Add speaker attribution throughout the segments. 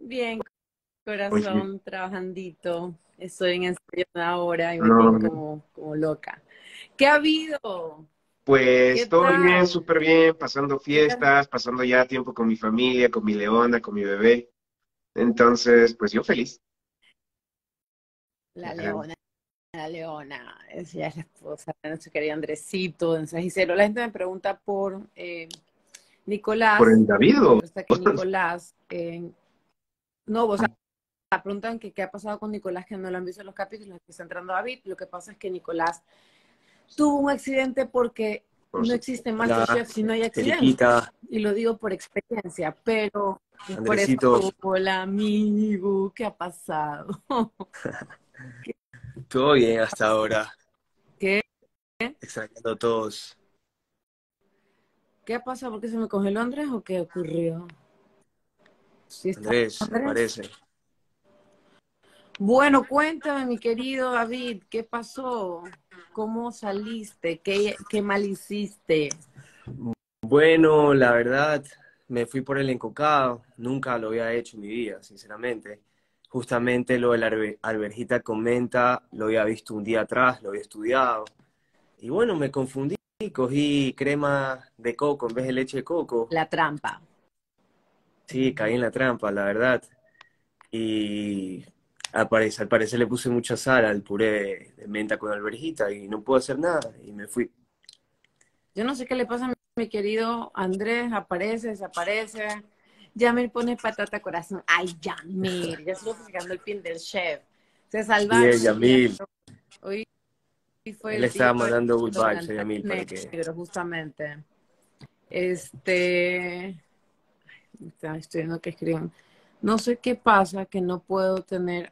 Speaker 1: Bien,
Speaker 2: Oye,
Speaker 1: corazón, trabajandito. Estoy en ensayo ahora y me tienen
Speaker 2: no,
Speaker 1: como loca. ¿Qué ha habido? ¿Qué
Speaker 2: pues todo bien,
Speaker 1: tal?
Speaker 2: súper bien, pasando
Speaker 1: ¿Qué tal
Speaker 2: fiestas, pasando ya tiempo con mi familia, con mi leona, con mi bebé. Entonces, pues yo feliz.
Speaker 1: la
Speaker 2: Ajá.
Speaker 1: leona, la leona? Ella es la esposa de nuestro querido Andresito en San Isidro. La gente me pregunta por
Speaker 2: Por
Speaker 1: Nicolás.
Speaker 2: el David, ¿o?
Speaker 1: Resulta que Nicolás, no, o sea, preguntan que qué ha pasado con Nicolás, que no lo han visto en los capítulos, que está entrando David. Lo que pasa es que Nicolás tuvo un accidente porque
Speaker 2: Por
Speaker 1: no
Speaker 2: su...
Speaker 1: existe
Speaker 3: Hola,
Speaker 1: MasterChef si no hay accidente.
Speaker 3: Eriquita,
Speaker 1: Y lo digo por experiencia, pero es por eso,
Speaker 3: Andresito,
Speaker 1: hola amigo, ¿qué ha pasado?
Speaker 3: todo bien hasta ahora,
Speaker 1: ¿Qué?
Speaker 3: extrañando a todos.
Speaker 1: ¿Qué ha pasado? ¿Por qué se me congeló Andrés o qué ocurrió? ¿Sí está
Speaker 3: Andrés, me
Speaker 1: Andrés?
Speaker 3: parece.
Speaker 1: Bueno, cuéntame, mi querido David, ¿qué pasó? ¿Cómo saliste? ¿Qué mal hiciste?
Speaker 3: Bueno, la verdad, me fui por el encocado, nunca lo había hecho en mi vida, sinceramente. Justamente lo de la alberjita comenta, lo había visto un día atrás, lo había estudiado. Y bueno, me confundí, cogí crema de coco en vez de leche de coco.
Speaker 1: La trampa.
Speaker 3: Sí, caí en la trampa, la verdad. Y al parecer le puse mucha sal al puré de menta con alverjita y no puedo hacer nada y me fui.
Speaker 1: Yo no sé qué le pasa a mi querido Andrés, aparece, desaparece. Yamir pone patata corazón. Ay, Yamir, ya estoy fijando el pin del chef. Se
Speaker 3: Sí,
Speaker 1: salvaron, ¿cierto?
Speaker 3: Yamil,
Speaker 1: Hoy fue
Speaker 3: él le
Speaker 1: el día
Speaker 3: estaba
Speaker 1: de
Speaker 3: mandando good
Speaker 1: los
Speaker 3: vibes a
Speaker 1: delantal
Speaker 3: Yamil para que...
Speaker 1: negros, justamente. Este, estoy viendo que escriben. No sé qué pasa que no puedo tener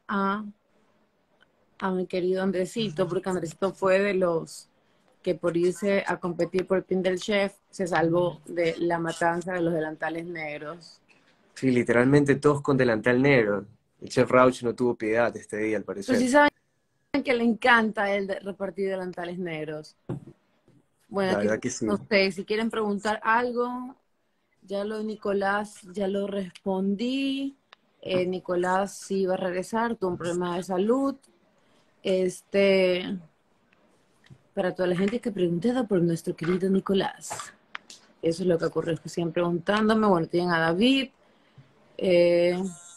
Speaker 1: a mi querido Andresito, porque Andresito fue de los que por irse a competir por el pin del chef se salvó de la matanza de los delantales negros.
Speaker 3: Sí, literalmente todos con delantal negro. El chef Rauch no tuvo piedad este día, al
Speaker 1: Pero
Speaker 3: parecer.
Speaker 1: sí saben que le encanta el de repartir delantales negros. Bueno,
Speaker 3: La
Speaker 1: aquí
Speaker 3: verdad que sí.
Speaker 1: no sé, si quieren preguntar algo, ya lo de Nicolás, ya lo respondí. Nicolás sí va a regresar, tuvo un problema de salud. Este, para toda la gente que preguntaba por nuestro querido Nicolás. Eso es lo que ocurre, es que siguen preguntándome. Bueno, tienen a David, eh,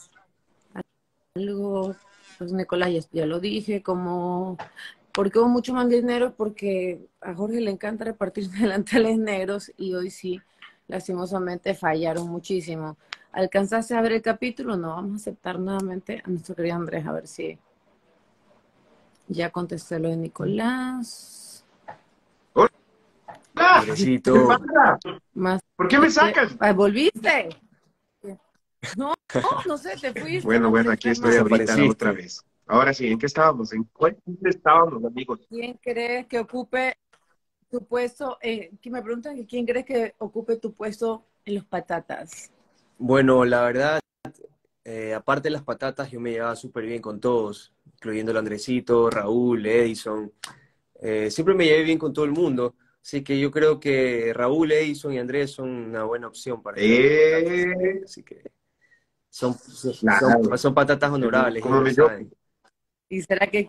Speaker 1: algo, pues Nicolás ya lo dije, como, ¿por qué hubo mucho más dinero? Porque a Jorge le encanta repartir delantales negros y hoy sí, lastimosamente fallaron muchísimo. ¿Alcanzaste a ver el capítulo? No, vamos a aceptar nuevamente a nuestro querido Andrés, a ver si ya contesté lo de Nicolás.
Speaker 2: ¡Hola! ¿Qué
Speaker 3: Andresito,
Speaker 2: pasa?
Speaker 1: Más,
Speaker 2: ¿Por qué me sacan?
Speaker 1: ¿volviste? No, no sé, te fuiste,
Speaker 2: Bueno,
Speaker 1: no
Speaker 2: bueno, aquí
Speaker 1: contesté
Speaker 2: estoy
Speaker 1: más.
Speaker 2: ahorita otra
Speaker 3: desapareciste.
Speaker 2: vez. Ahora sí, ¿en qué estábamos? ¿En cuál punto estábamos, amigos?
Speaker 1: ¿Quién crees que ocupe tu puesto? Que me preguntan que quién crees que ocupe tu puesto en los patatas.
Speaker 3: Bueno, la verdad, aparte de las patatas, yo me llevaba súper bien con todos, incluyendo el Andresito, Raúl, Edison. Siempre me llevé bien con todo el mundo, así que yo creo que Raúl, Edison y Andrés son una buena opción para estar en los patatas también,
Speaker 2: Eh,
Speaker 3: así que
Speaker 2: claro.
Speaker 3: son patatas honorables,
Speaker 2: ¿Cómo
Speaker 3: ellos lo
Speaker 2: me yo?
Speaker 3: saben.
Speaker 1: ¿Y será que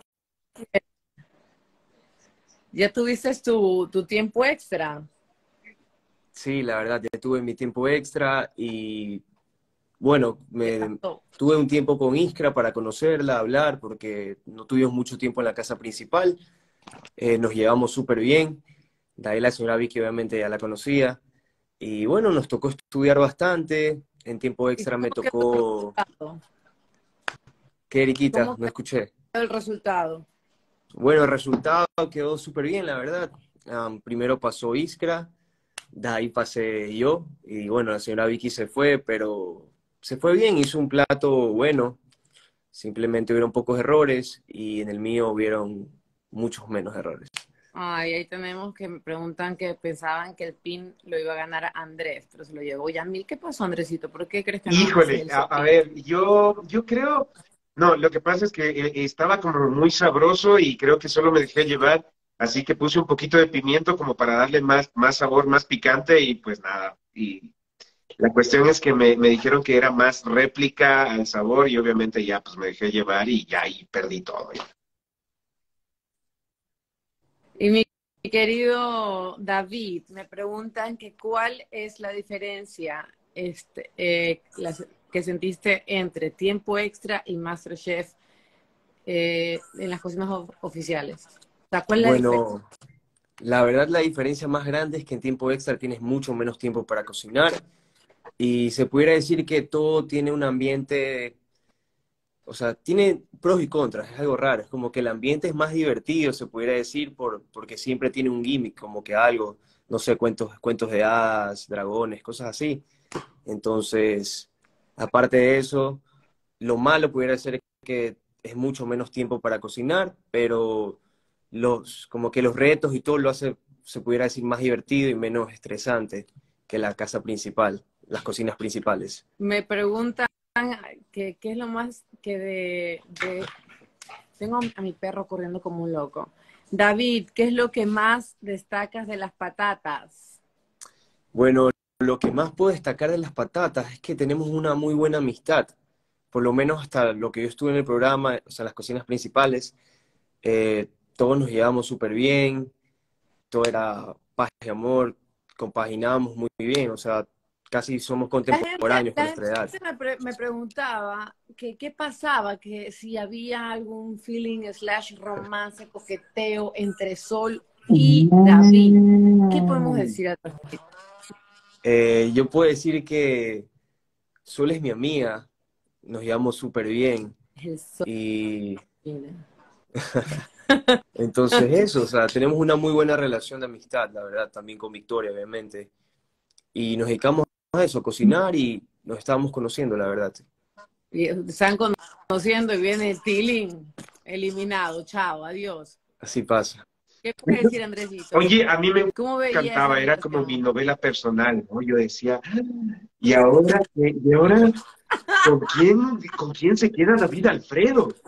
Speaker 1: ya tuviste tu tiempo extra?
Speaker 3: Sí, la verdad, ya tuve mi tiempo extra y bueno,
Speaker 1: ¿Qué pasó?
Speaker 3: tuve un tiempo con Iskra para conocerla, hablar, porque no tuvimos mucho tiempo en la casa principal, nos llevamos súper bien, de ahí la señora Vicky obviamente ya la conocía, y bueno, nos tocó estudiar bastante, en tiempo
Speaker 1: ¿Y
Speaker 3: extra me
Speaker 1: cómo quedó el
Speaker 3: tocó...
Speaker 1: resultado?
Speaker 3: ¿Qué, Eriquita?
Speaker 1: ¿Cómo
Speaker 3: No escuché.
Speaker 1: quedó el resultado?
Speaker 3: Bueno, el resultado quedó súper bien, la verdad. Primero pasó Iskra, de ahí pasé yo, y bueno, la señora Vicky se fue, pero se fue bien, hizo un plato bueno, simplemente hubieron pocos errores y en el mío hubieron muchos menos errores.
Speaker 1: Ay, ahí tenemos que me preguntan que pensaban que el pin lo iba a ganar Andrés, pero se lo llevó Yamil. ¿Qué pasó, Andresito? ¿Por qué crees que no ganaste
Speaker 2: Híjole,
Speaker 1: el
Speaker 2: a
Speaker 1: pin?
Speaker 2: ver, yo creo, no, lo que pasa es que estaba como muy sabroso y creo que solo me dejé llevar, así que puse un poquito de pimiento como para darle más sabor, más picante y pues nada, La cuestión es que me dijeron que era más réplica al sabor y obviamente ya pues me dejé llevar y ya ahí perdí todo.
Speaker 1: Y mi querido David, me preguntan que cuál es la diferencia que sentiste entre Tiempo Extra y MasterChef en las cocinas oficiales. O sea, ¿cuál es la diferencia?
Speaker 3: Bueno, la verdad la diferencia más grande es que en tiempo extra tienes mucho menos tiempo para cocinar y se pudiera decir que todo tiene un ambiente, o sea, tiene pros y contras, es algo raro, es como que el ambiente es más divertido, se pudiera decir, porque siempre tiene un gimmick, como que algo, no sé, cuentos de hadas, dragones, cosas así. Entonces, aparte de eso, lo malo pudiera ser que es mucho menos tiempo para cocinar, pero como que los retos y todo lo hace, se pudiera decir, más divertido y menos estresante que la casa principal, las cocinas principales.
Speaker 1: Me preguntan qué es lo más que Tengo a mi perro corriendo como un loco. David, ¿qué es lo que más destacas de las patatas?
Speaker 3: Bueno, lo que más puedo destacar de las patatas es que tenemos una muy buena amistad, por lo menos hasta lo que yo estuve en el programa, o sea, las cocinas principales, todos nos llevamos súper bien, todo era paz y amor, compaginábamos muy bien, o sea, casi somos contemporáneos con
Speaker 1: La
Speaker 3: nuestra edad.
Speaker 1: gente me preguntaba que qué pasaba, que si había algún feeling slash romance, coqueteo entre Sol y David. ¿Qué podemos decir al respecto?
Speaker 3: Yo puedo decir que Sol es mi amiga, nos llevamos súper bien
Speaker 1: El Sol.
Speaker 3: y
Speaker 1: Mira.
Speaker 3: entonces eso, o sea, tenemos una muy buena relación de amistad, la verdad, también con Victoria, obviamente. Y nos dedicamos a eso, a cocinar y nos estábamos conociendo, la verdad.
Speaker 1: Y están conociendo y viene Tilín, eliminado. Chao, adiós.
Speaker 3: Así pasa.
Speaker 1: ¿Qué puedes decir, Andresito?
Speaker 2: Oye, a mí me
Speaker 1: ¿Cómo veía esa
Speaker 2: encantaba, era como mi
Speaker 1: relación?
Speaker 2: novela personal, ¿no? Yo decía, ¿y ahora qué? ¿Y ahora con quién se queda David Alfredo?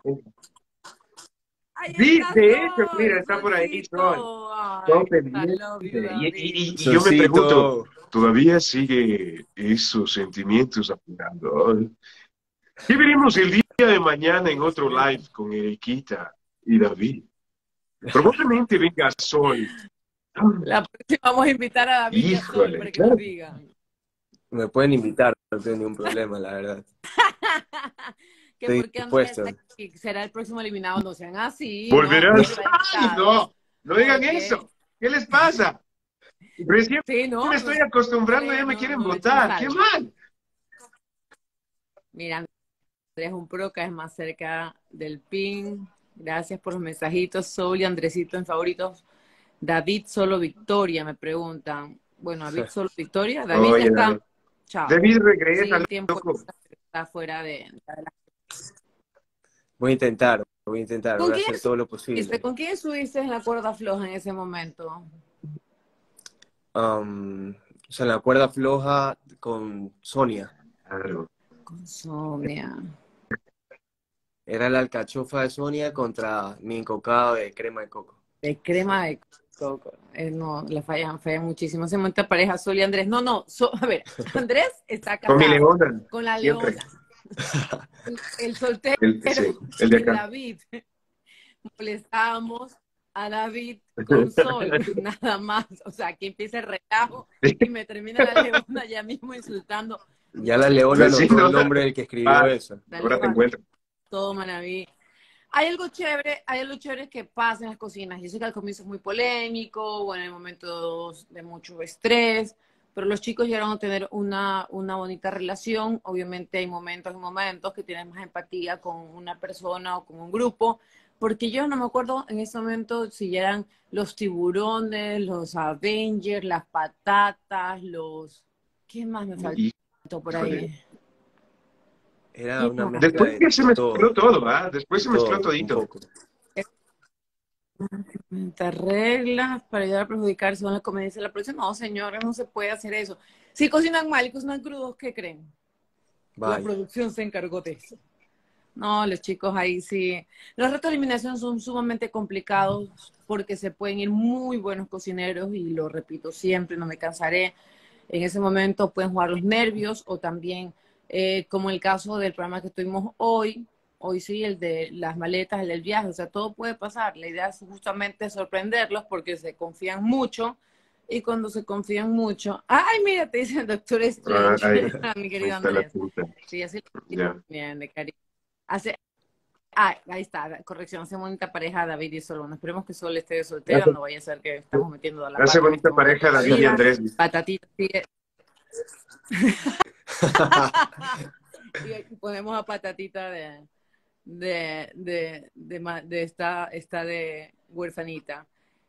Speaker 1: ¡Ahí
Speaker 2: Sí,
Speaker 1: está
Speaker 2: de hecho, mira,
Speaker 1: Sol!
Speaker 2: está por ahí Sol,
Speaker 1: ¡Solcito!
Speaker 2: todo
Speaker 1: ¡Ay, I
Speaker 2: pendiente.
Speaker 1: love you,
Speaker 2: Y,
Speaker 1: David!
Speaker 2: y, y yo me pregunto,
Speaker 3: Solcito.
Speaker 2: ¿todavía sigue esos sentimientos aflorados? ¿Qué veremos el día de mañana en otro live con Eriquita y David? Probablemente venga Sol.
Speaker 1: La próxima vamos a invitar a David y a Sol
Speaker 2: Híjole,
Speaker 1: para que nos
Speaker 2: claro.
Speaker 1: digan.
Speaker 3: Me pueden invitar, no tengo ningún problema, la verdad.
Speaker 1: Que
Speaker 3: Estoy
Speaker 1: porque Andrés
Speaker 3: dispuesto.
Speaker 1: será el próximo eliminado. No sean así, ¿no?
Speaker 2: ¿Volverás?
Speaker 1: Está
Speaker 2: ¡Ay,
Speaker 1: invitado.
Speaker 2: no! No digan
Speaker 1: Porque,
Speaker 2: eso. ¿Qué les pasa? Recién
Speaker 1: sí,
Speaker 2: me
Speaker 1: ¿no?
Speaker 2: estoy acostumbrando y ya me quieren
Speaker 1: No le echen
Speaker 2: votar. ¡Qué
Speaker 1: sal.
Speaker 2: mal!
Speaker 1: Mira, Andrés un pro, cada vez más cerca del pin. Gracias por los mensajitos. Sol y Andresito en favoritos. David solo Victoria, me preguntan. Bueno, David solo Victoria. David ya
Speaker 2: Oye,
Speaker 1: está.
Speaker 2: David.
Speaker 1: Chao.
Speaker 2: David
Speaker 1: Sigue
Speaker 2: regresa,
Speaker 1: el tiempo,
Speaker 2: loco.
Speaker 1: está fuera de la...
Speaker 3: Voy a intentar,
Speaker 1: ¿Con
Speaker 3: voy a
Speaker 1: quién
Speaker 3: hacer todo lo posible.
Speaker 1: ¿Con quién estuviste en la cuerda floja en ese momento?
Speaker 3: O sea, la cuerda floja con Sonia.
Speaker 2: Claro.
Speaker 1: Con Sonia.
Speaker 3: Era la alcachofa de Sonia contra mi encocado de crema de coco.
Speaker 1: De crema de coco. No, le fallan muchísimo. Se monta pareja Sol y Andrés. No, no. A ver, Andrés está
Speaker 2: Con mi
Speaker 1: casado
Speaker 2: leona,
Speaker 1: con la
Speaker 2: siempre.
Speaker 1: leona. El soltero
Speaker 2: Sí, el de
Speaker 1: y
Speaker 2: acá.
Speaker 1: David. Molestábamos a David con Sol, nada más. O sea, que empieza el relajo y me termina la leona ya mismo insultando.
Speaker 3: Ya la leona
Speaker 2: Sí,
Speaker 3: anotó
Speaker 2: no,
Speaker 3: el nombre del que escribió
Speaker 2: ah,
Speaker 3: eso.
Speaker 1: La
Speaker 2: ahora te
Speaker 1: leona,
Speaker 2: encuentro.
Speaker 1: todo maravilloso. Hay algo chévere que pasa en las cocinas. Yo sé que al comienzo es muy polémico, bueno, en momentos de mucho estrés, pero los chicos llegaron a tener una bonita relación. Obviamente hay momentos y momentos que tienen más empatía con una persona o con un grupo, porque yo no me acuerdo en ese momento si eran los tiburones, los Avengers, las patatas, los... ¿Qué más me faltó por
Speaker 2: Híjole.
Speaker 1: ahí?
Speaker 3: Era
Speaker 1: ¿Qué
Speaker 3: una
Speaker 1: más?
Speaker 3: mezcla
Speaker 2: Después ya se
Speaker 3: de
Speaker 2: mezcló
Speaker 3: todo,
Speaker 2: todo, ¿ah? Después
Speaker 3: de
Speaker 2: se mezcló
Speaker 3: todo, un
Speaker 2: todito.
Speaker 3: poco.
Speaker 1: Reglas para ayudar a perjudicarse van a comer. Dice la próxima, no, señores, no se puede hacer eso. Si cocinan mal y cocinan crudos, ¿qué creen? La
Speaker 3: Vaya.
Speaker 1: producción se encargó de eso. No, los chicos ahí sí. Los retos de eliminación son sumamente complicados porque se pueden ir muy buenos cocineros y lo repito siempre, no me cansaré. En ese momento pueden jugar los nervios o también, como el caso del programa que tuvimos hoy sí, el de las maletas, el del viaje, o sea, todo puede pasar. La idea es justamente sorprenderlos porque se confían mucho y cuando se confían mucho, ay, mira, te dicen Doctor Strange,
Speaker 2: Ahí,
Speaker 1: mi
Speaker 2: ahí
Speaker 1: querido
Speaker 2: está la
Speaker 1: Andrés.
Speaker 2: punta.
Speaker 1: Sí, así lo
Speaker 2: Ya.
Speaker 1: bien, de cariño. Ahí está, corrección, hace bonita pareja David y Sol. Bueno, esperemos que Sol esté soltera,
Speaker 2: Hace,
Speaker 1: no vaya a ser que estamos metiendo a la
Speaker 2: hace
Speaker 1: pata en este
Speaker 2: bonita
Speaker 1: momento
Speaker 2: pareja
Speaker 1: de la
Speaker 2: David y
Speaker 1: vida.
Speaker 2: Andrés.
Speaker 1: Patatita sigue. Y ponemos a Patatita de esta de huerfanita.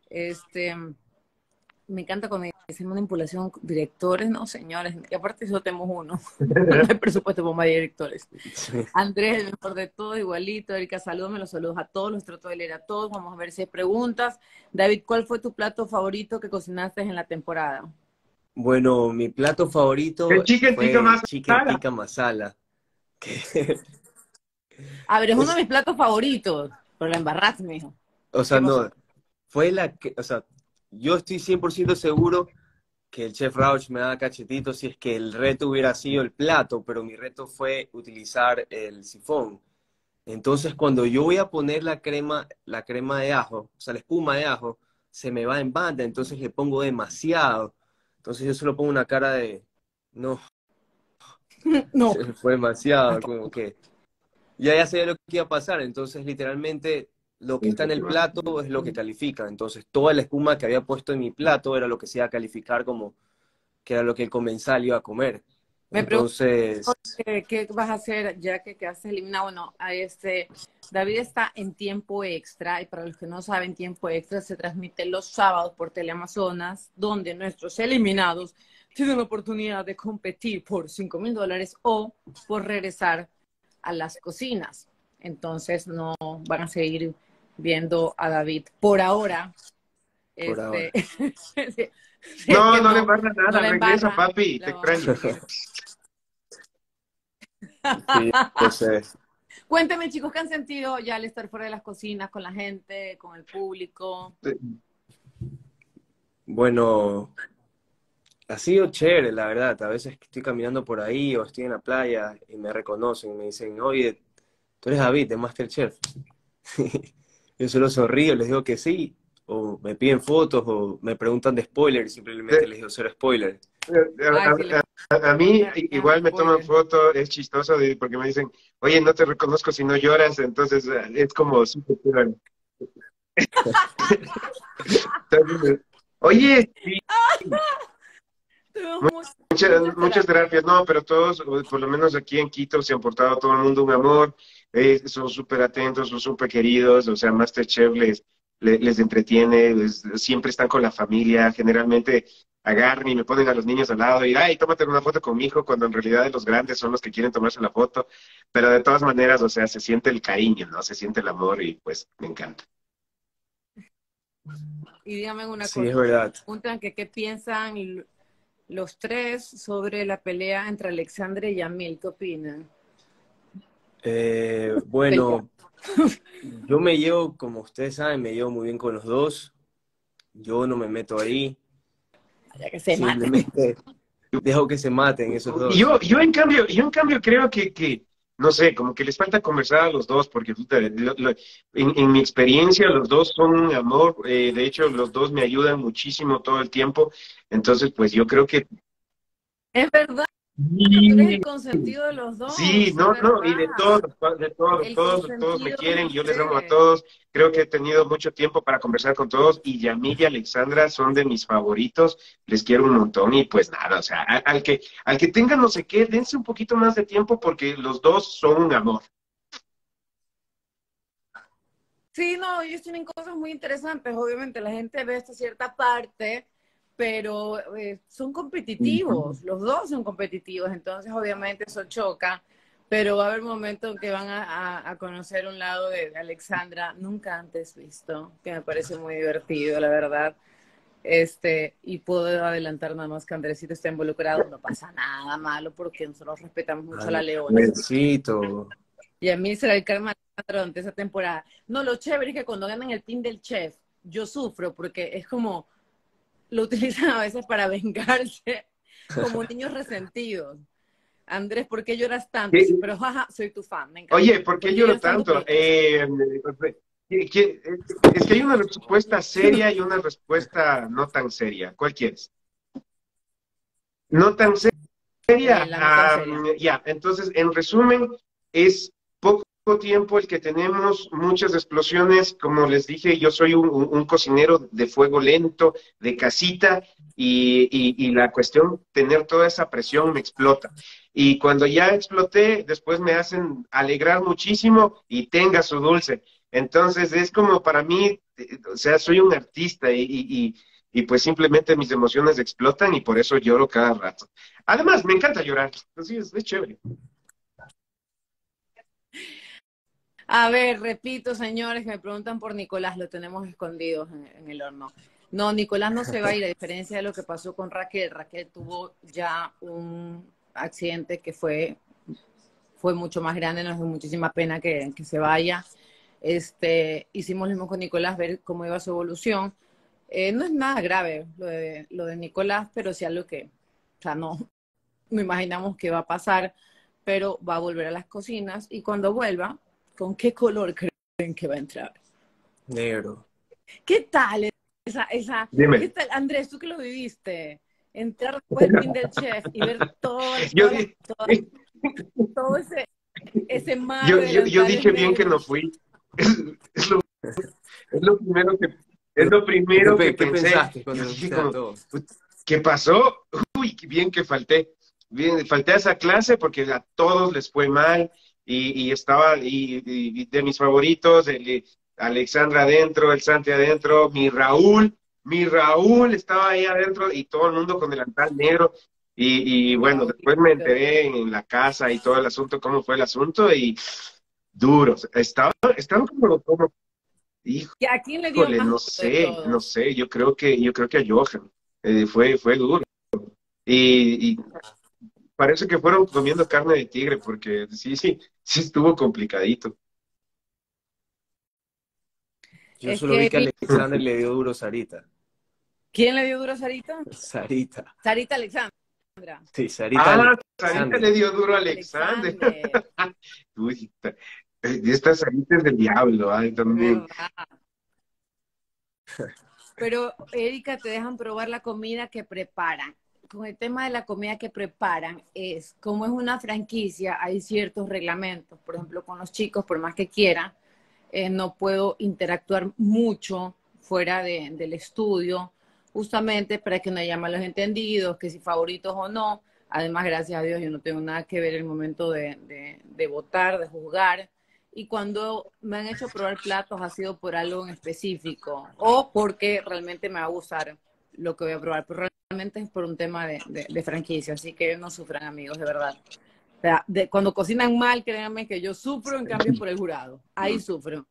Speaker 1: Me encanta cuando dicen manipulación, directores, no señores, y aparte solo tenemos uno, no hay presupuesto para más directores.
Speaker 3: Sí.
Speaker 1: Andrés, el mejor de todos, igualito. Erika, salúdame, los saludos a todos, los trato de leer a todos. Vamos a ver si hay preguntas. David, ¿cuál fue tu plato favorito que cocinaste en la temporada?
Speaker 3: Bueno, mi plato
Speaker 2: El
Speaker 3: favorito
Speaker 2: chicken tikka
Speaker 3: fue chicken
Speaker 2: masala.
Speaker 3: tikka masala. Que-
Speaker 1: A ver, es uno de
Speaker 3: es,
Speaker 1: mis platos favoritos, pero la embarraste, mijo.
Speaker 3: o sea,
Speaker 1: ¿Qué pasó?
Speaker 3: no, fue la que, o sea, yo estoy 100% seguro que el chef Rauch me da cachetito si es que el reto hubiera sido el plato, pero mi reto fue utilizar el sifón. Entonces, cuando yo voy a poner la crema de ajo, o sea, la espuma de ajo, se me va en banda, entonces le pongo demasiado. Entonces yo solo pongo una cara de, no,
Speaker 1: No.
Speaker 3: se me fue demasiado, como que ya sabía lo que iba a pasar. Entonces, literalmente, lo que está en el plato es lo que califica. Entonces, toda la espuma que había puesto en mi plato era lo que se iba a calificar como que era lo que el comensal iba a comer.
Speaker 1: Me pregunto
Speaker 3: Entonces,
Speaker 1: qué vas a hacer ya que quedaste eliminado. Bueno, David está en tiempo extra y para los que no saben, tiempo extra se transmite los sábados por Teleamazonas, donde nuestros eliminados tienen la oportunidad de competir por $5,000 o por regresar a las cocinas. Entonces no van a seguir viendo a David por ahora.
Speaker 3: por
Speaker 1: Este,
Speaker 3: ahora.
Speaker 1: si es
Speaker 2: No,
Speaker 1: que
Speaker 2: no le
Speaker 1: no,
Speaker 2: embarra
Speaker 1: no
Speaker 2: nada.
Speaker 1: la
Speaker 2: Regresa,
Speaker 1: embarra,
Speaker 2: papi. Te
Speaker 1: la vamos a
Speaker 2: extraño.
Speaker 1: seguir.
Speaker 3: Sí, yo sé.
Speaker 1: Cuéntame, chicos, ¿qué han sentido ya al estar fuera de las cocinas, con la gente, con el público?
Speaker 3: Bueno, ha sido chévere, la verdad. A veces que estoy caminando por ahí o estoy en la playa y me reconocen y me dicen, oye, tú eres David de MasterChef. Yo solo sonrío, les digo que sí. O me piden fotos o me preguntan de spoiler y simplemente les digo cero spoiler.
Speaker 1: Ay, sí, le
Speaker 2: A mí
Speaker 1: dan
Speaker 2: igual me toman
Speaker 1: spoiler.
Speaker 2: foto, es chistoso porque me dicen, oye, no te reconozco si no lloras, entonces es como súper chévere. Entonces, oye, sí,
Speaker 1: Tuvimos
Speaker 2: muchas,
Speaker 1: muchas
Speaker 2: muchas
Speaker 1: terapias.
Speaker 2: gracias, no, pero todos, o por lo menos aquí en Quito, se han portado todo el mundo un amor, son súper atentos, son súper queridos, o sea, MasterChef les entretiene, siempre están con la familia, generalmente agarran y me ponen a los niños al lado y, ay, tómate una foto con mi hijo, cuando en realidad los grandes son los que quieren tomarse la foto, pero de todas maneras, o sea, se siente el cariño, ¿no? Se siente el amor y pues me encanta.
Speaker 1: Y dígame una
Speaker 3: Sí, es
Speaker 1: cosa,
Speaker 3: verdad.
Speaker 1: preguntan que qué piensan los tres sobre la pelea entre Alexandre y Yamil, ¿qué opinan? Pelea.
Speaker 3: Bueno, yo me llevo, como ustedes saben, me llevo muy bien con los dos. Yo no me meto ahí.
Speaker 1: Ya que se maten.
Speaker 3: Simplemente dejo que se maten esos
Speaker 2: Y
Speaker 3: dos.
Speaker 2: yo en cambio creo que, no sé, como que les falta conversar a los dos, porque puta, en mi experiencia los dos son un amor, de hecho los dos me ayudan muchísimo todo el tiempo, entonces pues yo creo que
Speaker 1: Es verdad, tú eres el
Speaker 2: sí,
Speaker 1: consentido de los
Speaker 2: sí,
Speaker 1: dos, es
Speaker 2: no, no, y
Speaker 1: verdad.
Speaker 2: de todos, de todos,
Speaker 1: El
Speaker 2: todos me
Speaker 1: consentido es
Speaker 2: quieren, yo les amo a
Speaker 1: usted.
Speaker 2: todos, creo que he tenido mucho tiempo para conversar con todos, y Yamil y Alexandra son de mis favoritos, les quiero un montón, y pues nada, o sea, al que tenga no sé qué, dense un poquito más de tiempo porque los dos son un amor.
Speaker 1: Sí, no, ellos tienen cosas muy interesantes. Obviamente la gente ve esta cierta parte, pero son competitivos. Los dos son competitivos, entonces obviamente eso choca. Pero va a haber momentos en que van a conocer un lado de Alexandra nunca antes visto, que me parece muy divertido, la verdad. Y puedo adelantar nada más que Andresito está involucrado, no pasa nada malo porque nosotros respetamos mucho a la Leona.
Speaker 3: Andresito.
Speaker 1: Y a mí será el karma durante esa temporada. No, lo chévere es que cuando ganan el team del chef, yo sufro porque es como lo utilizan a veces para vengarse como niños resentidos. Andrés, ¿por qué lloras tanto?
Speaker 2: ¿Qué?
Speaker 1: Pero jaja, soy tu fan, me encanta.
Speaker 2: Oye, ¿por
Speaker 1: ¿Por
Speaker 2: qué
Speaker 1: qué
Speaker 2: lloro
Speaker 1: lloras tanto,
Speaker 2: tanto?
Speaker 1: Pitos?
Speaker 2: Es que hay una respuesta seria y una respuesta no tan seria. ¿Cuál quieres? No tan seria.
Speaker 1: La no tan seria.
Speaker 2: Ya, entonces, en resumen, es poco tiempo el que tenemos, muchas explosiones. Como les dije, yo soy un cocinero de fuego lento, de casita, y la cuestión, tener toda esa presión me explota. Y cuando ya exploté, después me hacen alegrar muchísimo y tenga su dulce. Entonces, es como para mí, o sea, soy un artista y pues simplemente mis emociones explotan y por eso lloro cada rato. Además, me encanta llorar. Así es chévere.
Speaker 1: A ver, repito, señores, que me preguntan por Nicolás, lo tenemos escondido en el horno. No, Nicolás no se va a ir, a diferencia de lo que pasó con Raquel. Raquel tuvo ya un accidente que fue mucho más grande, nos dio muchísima pena que se vaya. Hicimos lo mismo con Nicolás, ver cómo iba su evolución. No es nada grave lo de Nicolás, pero sí algo que, o sea, no imaginamos que va a pasar, pero va a volver a las cocinas y cuando vuelva, ¿con qué color creen que va a entrar?
Speaker 3: Negro.
Speaker 1: ¿Qué tal qué
Speaker 2: Dime.
Speaker 1: tal, Andrés, tú que lo viviste? Entrar después del fin del chef y ver
Speaker 2: Yo, di-
Speaker 1: todo ese mar de
Speaker 2: yo
Speaker 1: delantales
Speaker 2: dije bien que no
Speaker 1: negros.
Speaker 2: fui. Es, es lo, es lo primero que, es lo primero que
Speaker 3: ¿Qué
Speaker 2: pensé.
Speaker 3: pensaste
Speaker 2: Y
Speaker 3: cuando
Speaker 2: dije
Speaker 3: viste a
Speaker 2: como,
Speaker 3: todos?
Speaker 2: ¿qué pasó? Uy, qué bien que falté. Bien, falté a esa clase porque a todos les fue mal y estaba, y de mis favoritos, Alexandra adentro, el Santi adentro, mi Raúl estaba ahí adentro y todo el mundo con delantal negro. Y bueno, después me
Speaker 1: Raulito.
Speaker 2: enteré en la casa y todo el asunto, cómo fue el asunto y duros. Estaban como,
Speaker 1: ¿A quién le dio
Speaker 2: híjole,
Speaker 1: más
Speaker 2: no
Speaker 1: duro de
Speaker 2: sé, no
Speaker 1: todos?
Speaker 2: sé, yo creo que a Johan. Fue duro. Y parece que fueron comiendo carne de tigre, porque sí estuvo complicadito.
Speaker 3: Yo
Speaker 1: Es
Speaker 3: solo vi
Speaker 1: que,
Speaker 3: que Alexander le dio duro a Sarita.
Speaker 1: ¿quién le dio duro a Sarita?
Speaker 3: Sarita.
Speaker 1: Sarita Alexandra.
Speaker 3: Sí, Sarita
Speaker 2: Ah, Sarita le
Speaker 3: Alexander.
Speaker 2: dio duro a Alexander.
Speaker 1: Alexander,
Speaker 2: Uy, esta Sarita es del diablo, ay,
Speaker 1: de
Speaker 2: también.
Speaker 1: verdad. Pero, Erika, te dejan probar la comida que preparan. Con el tema de la comida que preparan, como es una franquicia, hay ciertos reglamentos. Por ejemplo, con los chicos, por más que quiera, no puedo interactuar mucho fuera del estudio, justamente para que no haya malos entendidos, que si favoritos o no. Además, gracias a Dios, yo no tengo nada que ver en el momento de votar, de juzgar. Y cuando me han hecho probar platos ha sido por algo en específico o porque realmente me va a gustar lo que voy a probar, pero realmente es por un tema de franquicia, así que no sufran, amigos, de verdad. O sea, cuando cocinan mal, créanme que yo sufro, en cambio, por el jurado. Ahí sufro.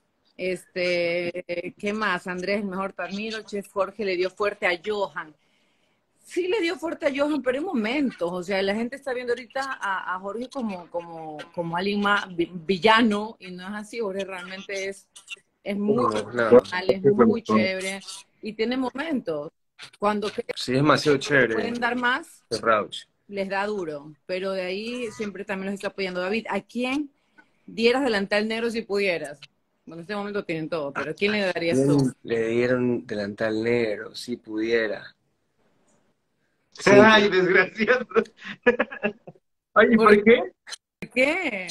Speaker 1: ¿Qué más? Andrés, mejor te admiro. Chef Jorge le dio fuerte a Johan. Sí le dio fuerte a Johan, pero en momentos. O sea, la gente está viendo ahorita a Jorge como alguien más villano, y no es así. Jorge realmente es muy
Speaker 3: No, nada.
Speaker 1: profesional, es muy chévere y tiene momentos. Cuando
Speaker 3: Sí, es demasiado
Speaker 1: le
Speaker 3: chévere.
Speaker 1: pueden dar más,
Speaker 3: Rauch.
Speaker 1: les da duro. Pero de ahí siempre también los está apoyando. David, ¿a quién dieras delantal negro si pudieras? Bueno, en este momento tienen todo, pero ¿a quién le darías tú?
Speaker 3: Le dieron delantal negro, si pudiera.
Speaker 2: Ay,
Speaker 3: Cintia.
Speaker 2: desgraciado. Oye,
Speaker 1: ¿Por
Speaker 2: ¿por qué?
Speaker 1: qué?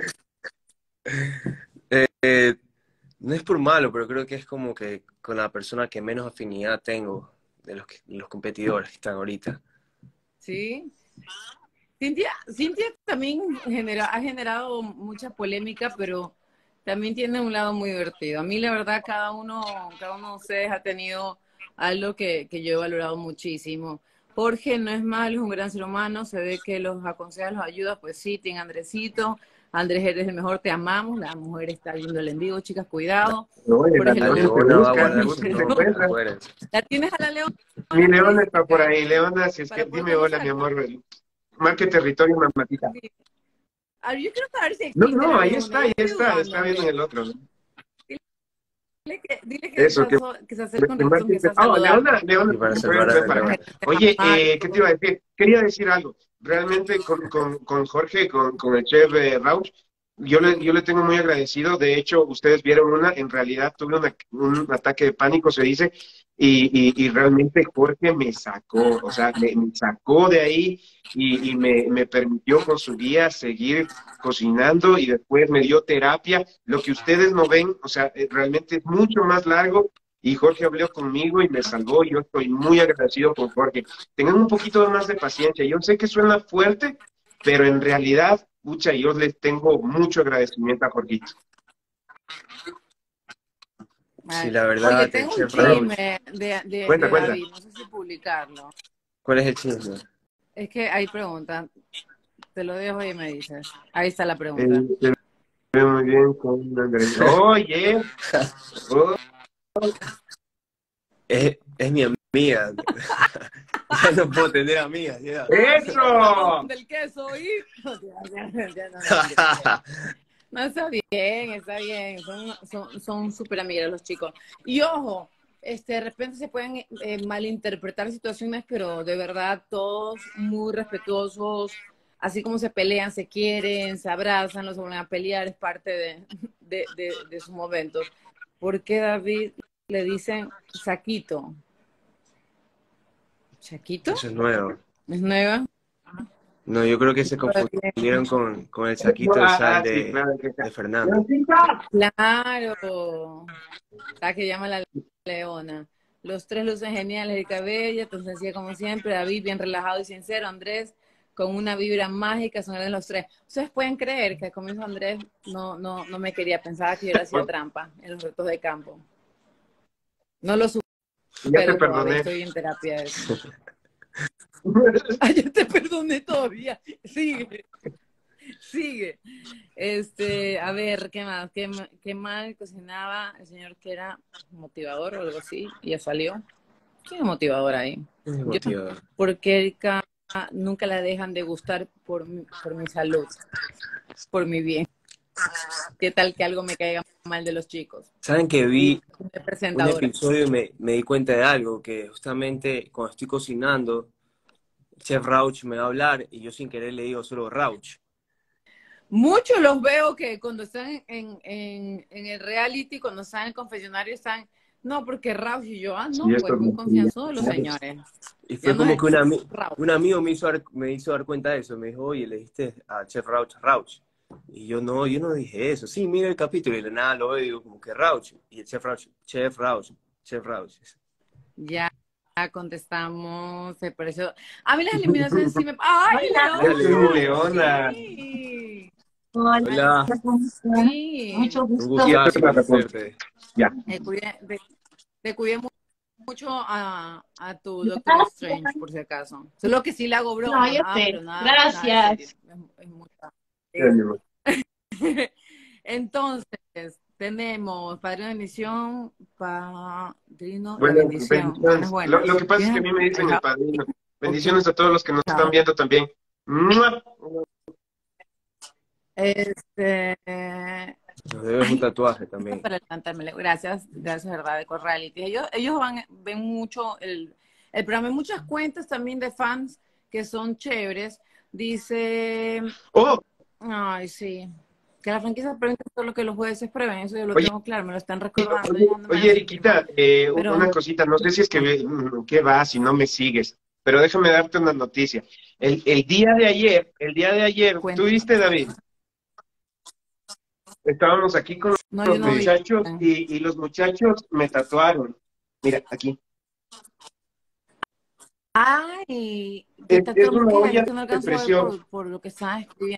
Speaker 3: Eh, no es por malo, pero creo que es como que con la persona que menos afinidad tengo de los competidores que están ahorita.
Speaker 1: ¿Sí? Cintia también ha generado mucha polémica, pero también tiene un lado muy divertido. A mí, la verdad, cada uno de ustedes ha tenido algo que yo he valorado muchísimo. Jorge no es malo, es un gran ser humano, se ve que los aconseja, los ayuda, pues sí, tiene Andresito. Andrés, eres el mejor, te amamos. La mujer está viendo el en vivo, chicas, cuidado.
Speaker 2: Oye, la
Speaker 1: Jorge,
Speaker 3: La
Speaker 1: lo
Speaker 2: Leona te
Speaker 3: Leona va a
Speaker 2: busca,
Speaker 3: guardar su
Speaker 2: te
Speaker 3: nombre,
Speaker 2: encuentra.
Speaker 3: acuérdense.
Speaker 1: ¿la tienes a la leona
Speaker 2: Mi
Speaker 1: por ahí
Speaker 2: Leona está por
Speaker 1: cerca
Speaker 2: ahí. Leona, si es que
Speaker 1: para poder
Speaker 2: dime hola, mi
Speaker 1: conocerla?
Speaker 2: amor. Marque territorio, mamatita.
Speaker 1: Yo quiero saber si
Speaker 2: No,
Speaker 1: existe
Speaker 2: no,
Speaker 1: la leona. Yo estoy
Speaker 2: ahí
Speaker 1: dudando,
Speaker 2: está viendo en
Speaker 1: Andrés.
Speaker 2: el otro.
Speaker 1: Dile que,
Speaker 2: Eso,
Speaker 1: que se acerque un
Speaker 2: que
Speaker 1: ratón que
Speaker 2: Martín...
Speaker 1: está
Speaker 2: Oh,
Speaker 1: saludando.
Speaker 2: Leona,
Speaker 3: Y para
Speaker 2: puedes
Speaker 3: salvar a
Speaker 2: ver
Speaker 3: la
Speaker 2: para
Speaker 3: Leona.
Speaker 2: acá. Oye, ¿qué te iba a decir? Quería decir algo. Realmente con Jorge, con el chef Rauch, yo le tengo muy agradecido. De hecho, ustedes vieron en realidad tuve un ataque de pánico, se dice, y realmente Jorge me sacó, o sea, me sacó de ahí y me permitió con su guía seguir cocinando y después me dio terapia. Lo que ustedes no ven, o sea, realmente es mucho más largo y Jorge habló conmigo y me salvó. Yo estoy muy agradecido con Jorge. Tengan un poquito más de paciencia. Yo sé que suena fuerte, pero en realidad, pucha, yo les tengo mucho agradecimiento a Jorgito.
Speaker 3: Sí, la
Speaker 1: Oye,
Speaker 3: verdad, el
Speaker 1: tengo un
Speaker 3: chef Rauch.
Speaker 1: chisme
Speaker 2: Cuenta,
Speaker 1: de
Speaker 2: cuenta.
Speaker 1: David, no sé si publicarlo.
Speaker 3: ¿Cuál es el chisme?
Speaker 1: Es que hay preguntas, te lo dejo y me dices. Ahí está la pregunta.
Speaker 2: Te veo muy bien con Andrés. Oye, oh,
Speaker 3: Es mi amiga. Ya no puedo tener amigas, ya.
Speaker 2: ¡eso!
Speaker 1: Del queso y... No, no, está bien, está bien. Son súper amigas los chicos. Y ojo, de repente se pueden malinterpretar situaciones, pero de verdad todos muy respetuosos. Así como se pelean, se quieren, se abrazan, no se van a pelear, es parte de sus momentos. ¿Por qué David le dicen Saquito? ¿Chaquito?
Speaker 3: Eso es nuevo.
Speaker 1: ¿Es nueva?
Speaker 3: No, yo creo que se confundieron con el saquito de sal
Speaker 2: Sí, claro.
Speaker 3: de Fernando.
Speaker 1: Claro. La que llama la leona. Los tres lucen geniales, el cabello, tan sencilla como siempre. David, bien relajado y sincero. Andrés, con una vibra mágica, son los tres. Ustedes pueden creer que al comienzo Andrés no me quería, pensaba que yo le hacía trampa en los retos de campo. No lo
Speaker 2: Ya te
Speaker 1: supero todavía,
Speaker 2: perdoné.
Speaker 1: estoy en terapia de eso. Ay, yo te perdoné todavía. Sigue. Sigue. A ver, ¿qué más? ¿Qué mal cocinaba el señor que era motivador o algo así? Y ya salió. ¿Quién es motivador ahí?
Speaker 3: Es
Speaker 1: Yo,
Speaker 3: motivador.
Speaker 1: porque Erika nunca la dejan de gustar por mi salud, por mi bien. ¿Qué tal que algo me caiga mal de los chicos?
Speaker 3: ¿Saben que vi
Speaker 1: De
Speaker 3: un
Speaker 1: presentadora.
Speaker 3: episodio y me di cuenta de algo? Que justamente cuando estoy cocinando, el chef Rauch me va a hablar y yo sin querer le digo solo Rauch.
Speaker 1: Muchos los veo que cuando están en el reality, cuando están en el confesionario, están, no, porque Rauch y yo,
Speaker 2: Sí,
Speaker 1: no,
Speaker 2: esto
Speaker 1: pues
Speaker 2: es
Speaker 1: muy
Speaker 2: mentira.
Speaker 1: confianzudos los señores.
Speaker 3: Y
Speaker 1: Ya
Speaker 3: fue
Speaker 1: no
Speaker 3: como
Speaker 1: es
Speaker 3: que
Speaker 1: Rauch.
Speaker 3: un amigo me hizo dar cuenta de eso. Me dijo, oye, le dijiste a chef Rauch, Rauch. Y yo no dije eso. Sí, mira el capítulo y de nada lo veo y digo como que Rauch. Y el chef Rauch, chef Rauch, chef Rauch.
Speaker 1: Ya contestamos, se pareció. A mí las eliminaciones sí me... ¡Ay,
Speaker 3: Hola,
Speaker 2: Leona.
Speaker 1: sí!
Speaker 3: Hola,
Speaker 1: Sí.
Speaker 2: Mucho
Speaker 3: un
Speaker 2: gusto. Y esto es
Speaker 3: gustazo
Speaker 2: la razón.
Speaker 3: conocerte.
Speaker 2: Ya.
Speaker 1: Te cuidé mucho a tu Doctor Strange, por si acaso. Solo que sí le hago broma, pero nada de serio. Es mucha. Entonces, tenemos padrino de bendición, padrino de
Speaker 2: Bueno,
Speaker 1: bendición. Buenas,
Speaker 2: bendiciones. Lo que
Speaker 1: buenas.
Speaker 2: pasa es que a mí me dicen el padrino.
Speaker 1: Okay.
Speaker 2: Bendiciones a todos los que nos están viendo también. ¡Mua!
Speaker 3: Nos debes un
Speaker 1: Ay,
Speaker 3: tatuaje también.
Speaker 1: para levantármelo. Gracias, verdad, de Corrality. Ellos ven mucho el programa. Hay muchas cuentas también de fans que son chéveres. Dice,
Speaker 2: ¡Oh!
Speaker 1: ay, sí, que la franquicia prevén todo lo que los jueces prevén. Eso yo lo
Speaker 2: Oye,
Speaker 1: tengo claro, me lo están recordando.
Speaker 2: oye, Eriquita,
Speaker 1: Pero,
Speaker 2: una cosita, no sé si es que va, si no me sigues, pero déjame darte una noticia. El día de ayer, ¿tú
Speaker 1: cuéntame.
Speaker 2: viste, David? Estábamos aquí con
Speaker 1: No, yo
Speaker 2: los
Speaker 1: no vi.
Speaker 2: muchachos y los muchachos me tatuaron. Mira, aquí.
Speaker 1: Ay, ¿qué
Speaker 2: Es
Speaker 1: tatuaron
Speaker 2: una
Speaker 1: qué?
Speaker 2: olla
Speaker 1: Es que no
Speaker 2: de
Speaker 1: alcanzo a ver
Speaker 2: presión.
Speaker 1: por lo que estaban escribiendo.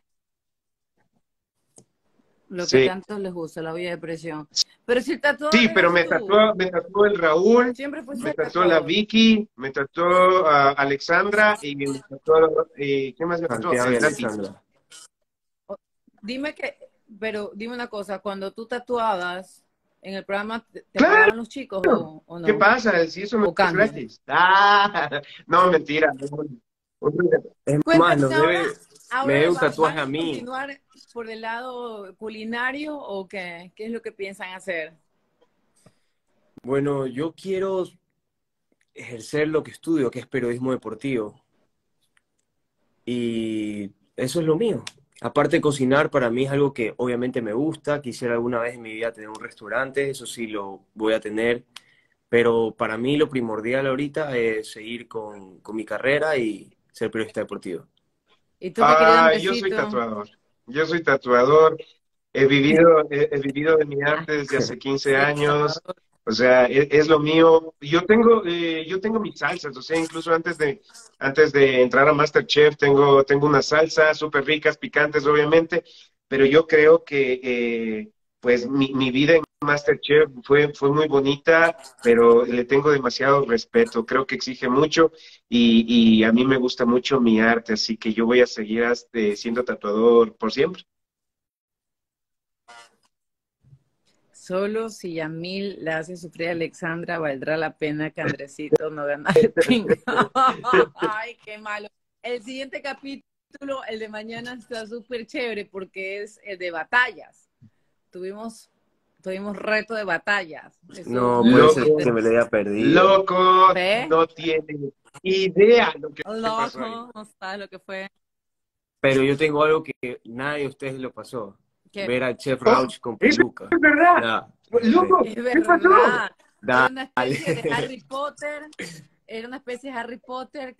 Speaker 1: Lo que
Speaker 2: Sí,
Speaker 1: tanto les gusta, la olla de presión. Pero si el tatuador
Speaker 2: sí, pero
Speaker 1: eres tú,
Speaker 2: me tatuó el Raúl,
Speaker 1: siempre fuiste
Speaker 2: me
Speaker 1: el
Speaker 2: tatuó la
Speaker 1: tatuador.
Speaker 2: Vicky, me tatuó Alexandra y me tatuó, ¿qué más me tatuó?
Speaker 3: Santiago y
Speaker 2: Santi.
Speaker 3: Alexandra.
Speaker 1: Pero dime una cosa, cuando tú tatuabas en el programa, ¿te
Speaker 2: Claro,
Speaker 1: pagaban los chicos o
Speaker 2: ¿qué
Speaker 1: no?
Speaker 2: pasa? Si eso no
Speaker 1: ¿O
Speaker 2: es
Speaker 1: cambia?
Speaker 2: gratis. Ah, no, mentira.
Speaker 3: Es más,
Speaker 1: Cuéntame
Speaker 3: me
Speaker 1: ahora
Speaker 3: debe un
Speaker 1: ¿van
Speaker 3: tatuaje a
Speaker 1: a
Speaker 3: mí.
Speaker 1: continuar por el lado culinario o qué? ¿Qué es lo que piensan hacer?
Speaker 3: Bueno, yo quiero ejercer lo que estudio, que es periodismo deportivo. Y eso es lo mío. Aparte de cocinar, para mí es algo que obviamente me gusta. Quisiera alguna vez en mi vida tener un restaurante, eso sí lo voy a tener. Pero para mí lo primordial ahorita es seguir con mi carrera y ser periodista deportivo.
Speaker 1: ¿Y tú, mi querido
Speaker 2: Ah, yo soy
Speaker 1: Andresito?
Speaker 2: tatuador. Yo soy tatuador. He vivido de mi arte desde hace 15
Speaker 1: Sí,
Speaker 2: años.
Speaker 1: tatuador.
Speaker 2: O sea, es lo mío. Yo tengo mis salsas. O sea, incluso antes de entrar a MasterChef, tengo unas salsas súper ricas, picantes, obviamente. Pero yo creo que, pues, mi vida en MasterChef fue muy bonita, pero le tengo demasiado respeto. Creo que exige mucho y a mí me gusta mucho mi arte, así que yo voy a seguir siendo tatuador por siempre.
Speaker 1: Solo si Yamil le hace sufrir a Alexandra, valdrá la pena que Andresito no gane el ping. Ay, qué malo. El siguiente capítulo, el de mañana, está súper chévere porque es el de batallas. Tuvimos, tuvimos reto de batallas. Eso
Speaker 3: No
Speaker 1: muy
Speaker 3: puede ser
Speaker 2: Loco,
Speaker 3: que me
Speaker 1: interesante.
Speaker 3: lo haya perdido.
Speaker 2: loco,
Speaker 1: ¿Ve?
Speaker 2: no tiene idea lo que pasó ahí.
Speaker 1: Loco, no sabes lo que fue.
Speaker 3: Pero yo tengo algo que nadie de ustedes lo pasó.
Speaker 1: Que
Speaker 3: Ver al chef
Speaker 2: ¡Oh!
Speaker 3: Rauch con
Speaker 2: ¡Eso
Speaker 3: peluca.
Speaker 2: es verdad!
Speaker 3: Nada.
Speaker 2: ¡Loco!
Speaker 1: es
Speaker 2: ¿Qué pasó?
Speaker 1: verdad. Era una
Speaker 3: Dale.
Speaker 1: especie de Harry Potter. Era una especie de Harry Potter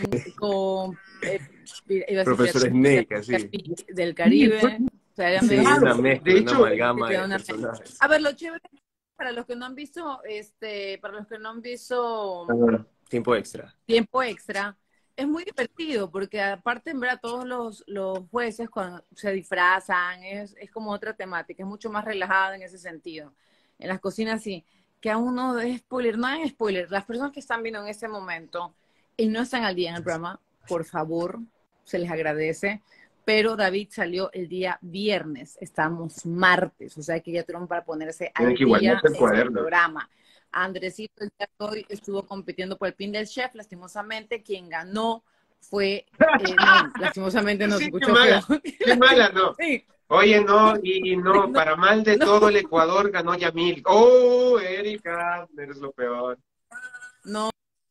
Speaker 1: con iba a decir
Speaker 3: Profesor Snake, así.
Speaker 1: del
Speaker 2: Sí, fue
Speaker 1: Caribe. O sea, era
Speaker 3: Sí,
Speaker 1: medio,
Speaker 3: una
Speaker 2: claro. De
Speaker 3: mezcla, una
Speaker 2: hecho,
Speaker 3: amalgama
Speaker 1: era
Speaker 3: de
Speaker 1: una-
Speaker 3: personajes.
Speaker 1: A ver, lo chévere, para los que no han visto, para los que no han visto
Speaker 3: Tiempo extra.
Speaker 1: tiempo extra, es muy divertido porque aparte en verdad todos los jueces cuando se disfrazan, es como otra temática, es mucho más relajada en ese sentido. En las cocinas sí, que a uno de spoiler, no hay spoiler, las personas que están viendo en ese momento y no están al día en el programa, por favor, se les agradece. Pero David salió el día viernes, estamos martes, o sea que ya tuvieron para ponerse
Speaker 2: tiene
Speaker 1: al
Speaker 2: que igualar
Speaker 1: día
Speaker 2: el
Speaker 1: en el
Speaker 2: cuaderno.
Speaker 1: programa. Andresito el día de hoy estuvo compitiendo por el pin del chef, lastimosamente quien ganó fue, no, lastimosamente no se
Speaker 2: Sí, qué
Speaker 1: escuchó feo.
Speaker 2: mala, qué mala, no.
Speaker 1: Sí,
Speaker 2: Oye, no, y no,
Speaker 1: no,
Speaker 2: para mal de
Speaker 1: no,
Speaker 2: todo el Ecuador ganó Yamil. Oh, Erika, eres lo peor.
Speaker 1: no,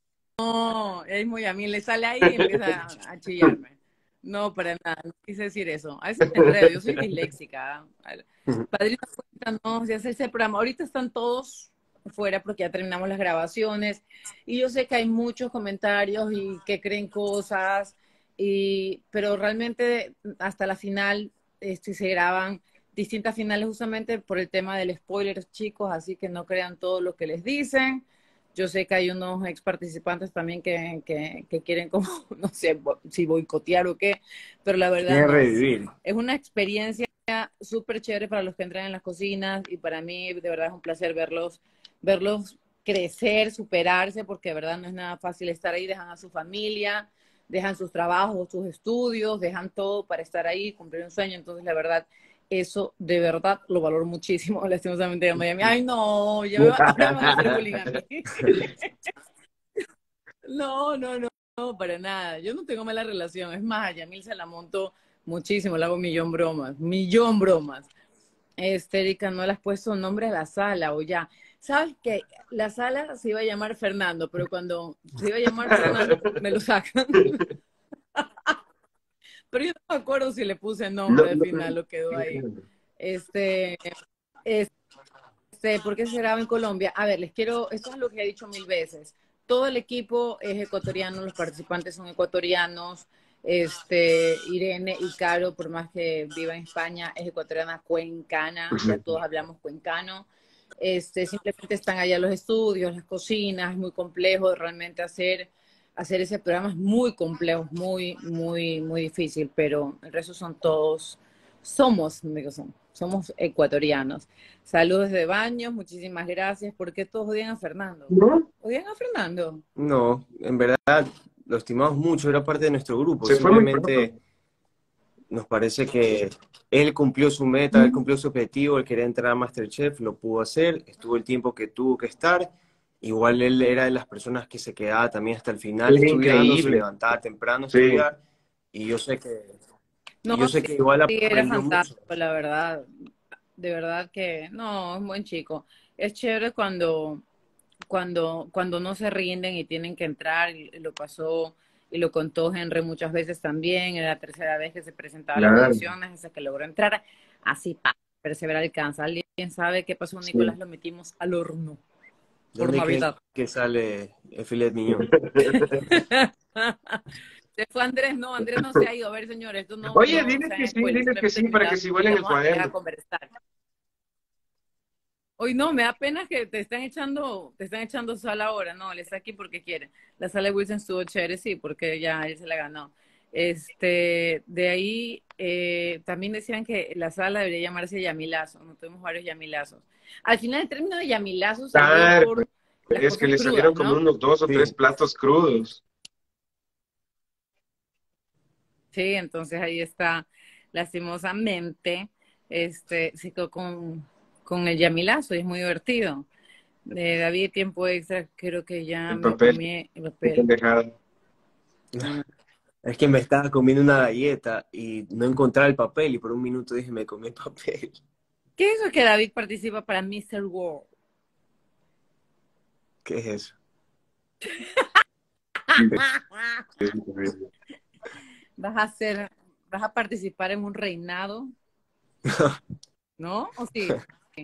Speaker 1: no, es muy a mí, le sale ahí y empieza a chillarme. No, para nada, no quise decir eso. A veces me enredo, yo soy disléxica. Padrino, cuéntanos de hacerse el programa. Ahorita están todos fuera porque ya terminamos las grabaciones y yo sé que hay muchos comentarios y que creen cosas, pero realmente hasta la final se graban distintas finales justamente por el tema del spoiler, chicos, así que no crean todo lo que les dicen. Yo sé que hay unos ex participantes también que quieren como, no sé si boicotear o qué, pero la verdad
Speaker 3: Quieren
Speaker 1: no.
Speaker 3: revivir.
Speaker 1: Es una experiencia súper chévere para los que entran en las cocinas y para mí de verdad es un placer verlos crecer, superarse, porque de verdad no es nada fácil estar ahí, dejan a su familia, dejan sus trabajos, sus estudios, dejan todo para estar ahí, cumplir un sueño, entonces la verdad, eso de verdad lo valoro muchísimo, lastimosamente en Miami. Ay, no, ahora me van a hacer bullying a mí. No, no, no, no, para nada. Yo no tengo mala relación. Es más, a Yamil se la monto muchísimo, le hago millón bromas. Erika, no le has puesto nombre a la sala o ya. ¿Sabes qué? La sala se iba a llamar Fernando, pero cuando se iba a llamar Fernando me lo sacan. Pero yo no me acuerdo si le puse
Speaker 2: No,
Speaker 1: nombre al
Speaker 2: no,
Speaker 1: final, lo quedó ahí. Este, ¿Por qué se graba en Colombia? A ver, esto es lo que he dicho mil veces. Todo el equipo es ecuatoriano, los participantes son ecuatorianos. Irene y Caro, por más que viva en España, es ecuatoriana cuencana, ya todos hablamos cuencano. Simplemente están allá los estudios, las cocinas, es muy complejo realmente hacer ese programa, es muy complejo, muy, muy, muy difícil, pero el resto son todos, somos ecuatorianos. Saludos de Baños, muchísimas gracias. ¿Por qué todos odian a Fernando?
Speaker 2: no,
Speaker 1: ¿Odian a Fernando?
Speaker 3: No, en verdad lo estimamos mucho, era parte de nuestro grupo.
Speaker 2: se fue muy pronto.
Speaker 3: Simplemente nos parece que él cumplió su meta, él cumplió su objetivo, él quería entrar a MasterChef, lo pudo hacer, estuvo el tiempo que tuvo que estar. Igual él era de las personas que se quedaba también hasta el final
Speaker 2: Era
Speaker 3: estudiando, se
Speaker 2: increíble.
Speaker 3: levantaba temprano a
Speaker 2: Sí.
Speaker 3: estudiar. Y yo sé que,
Speaker 1: No,
Speaker 3: y yo sé
Speaker 1: sí,
Speaker 3: que igual
Speaker 1: sí, era
Speaker 3: aprendió mucho.
Speaker 1: fantástico, la verdad. De verdad que no, es un buen chico. Es chévere cuando cuando no se rinden y tienen que entrar, y lo pasó y lo contó Henry muchas veces también, era la tercera vez que se presentaba a las
Speaker 2: Claro,
Speaker 1: audiciones, hasta que logró entrar, así persevera alcanza. ¿Alguien sabe qué pasó? Nicolás
Speaker 2: sí.
Speaker 1: lo metimos al horno por
Speaker 3: ¿Dónde creen
Speaker 1: Navidad.
Speaker 3: que sale el filet mignon?
Speaker 1: Se fue Andrés, Andrés no se ha ido. A ver, señores, esto
Speaker 2: Oye,
Speaker 1: no sean spoilers,
Speaker 2: diles que
Speaker 1: simplemente
Speaker 2: sí, para que se vuelen el
Speaker 1: vamos a
Speaker 2: cuaderno.
Speaker 1: conversar. Hoy no, me da pena que te están echando sal ahora. No, él está aquí porque quiere. La sala de Wilson estuvo chévere, sí, porque ya él se la ganó. De ahí también decían que la sala debería llamarse Yamilazo. No tuvimos varios Yamilazos. Al final el término de Yamilazo salió
Speaker 2: Claro,
Speaker 1: por las
Speaker 2: es que
Speaker 1: cosas
Speaker 2: le salieron
Speaker 1: crudas,
Speaker 2: como
Speaker 1: ¿no?
Speaker 2: unos 2 o 3
Speaker 3: Sí,
Speaker 2: platos crudos.
Speaker 1: Sí, entonces ahí está, lastimosamente, se quedó con el Yamilazo y es muy divertido. David, tiempo extra, creo que ya
Speaker 2: El
Speaker 1: me
Speaker 2: papel,
Speaker 1: comí el
Speaker 2: qué
Speaker 1: papel.
Speaker 2: pendejada.
Speaker 1: Mm.
Speaker 3: es que me estaba comiendo una galleta y no encontraba el papel y por un minuto dije, me comí el papel.
Speaker 1: ¿Qué es eso que David participa para Mr. World?
Speaker 3: ¿Qué es eso?
Speaker 1: ¿Vas vas a participar en un reinado? ¿No? ¿O sí?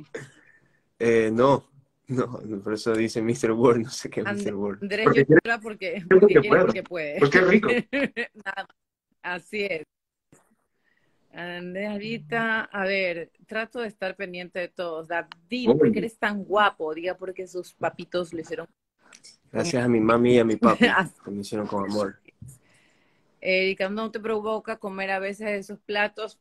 Speaker 3: No, no, por eso dice Mr. World, no sé qué es Mr. World.
Speaker 1: Andrés
Speaker 2: Porque
Speaker 1: llora porque
Speaker 2: que
Speaker 1: quiere y
Speaker 2: puedo.
Speaker 1: porque puede.
Speaker 2: Pues qué rico.
Speaker 1: Nada, así es. Andrés, ahorita, a ver, trato de estar pendiente de todos. David, ¿por qué
Speaker 2: Uy,
Speaker 1: eres tan guapo? Diga porque sus papitos le hicieron como...
Speaker 3: Gracias a mi mami y a mi papi,
Speaker 1: así.
Speaker 3: que me hicieron con amor.
Speaker 1: Erika, ¿no te provoca comer a veces esos platos?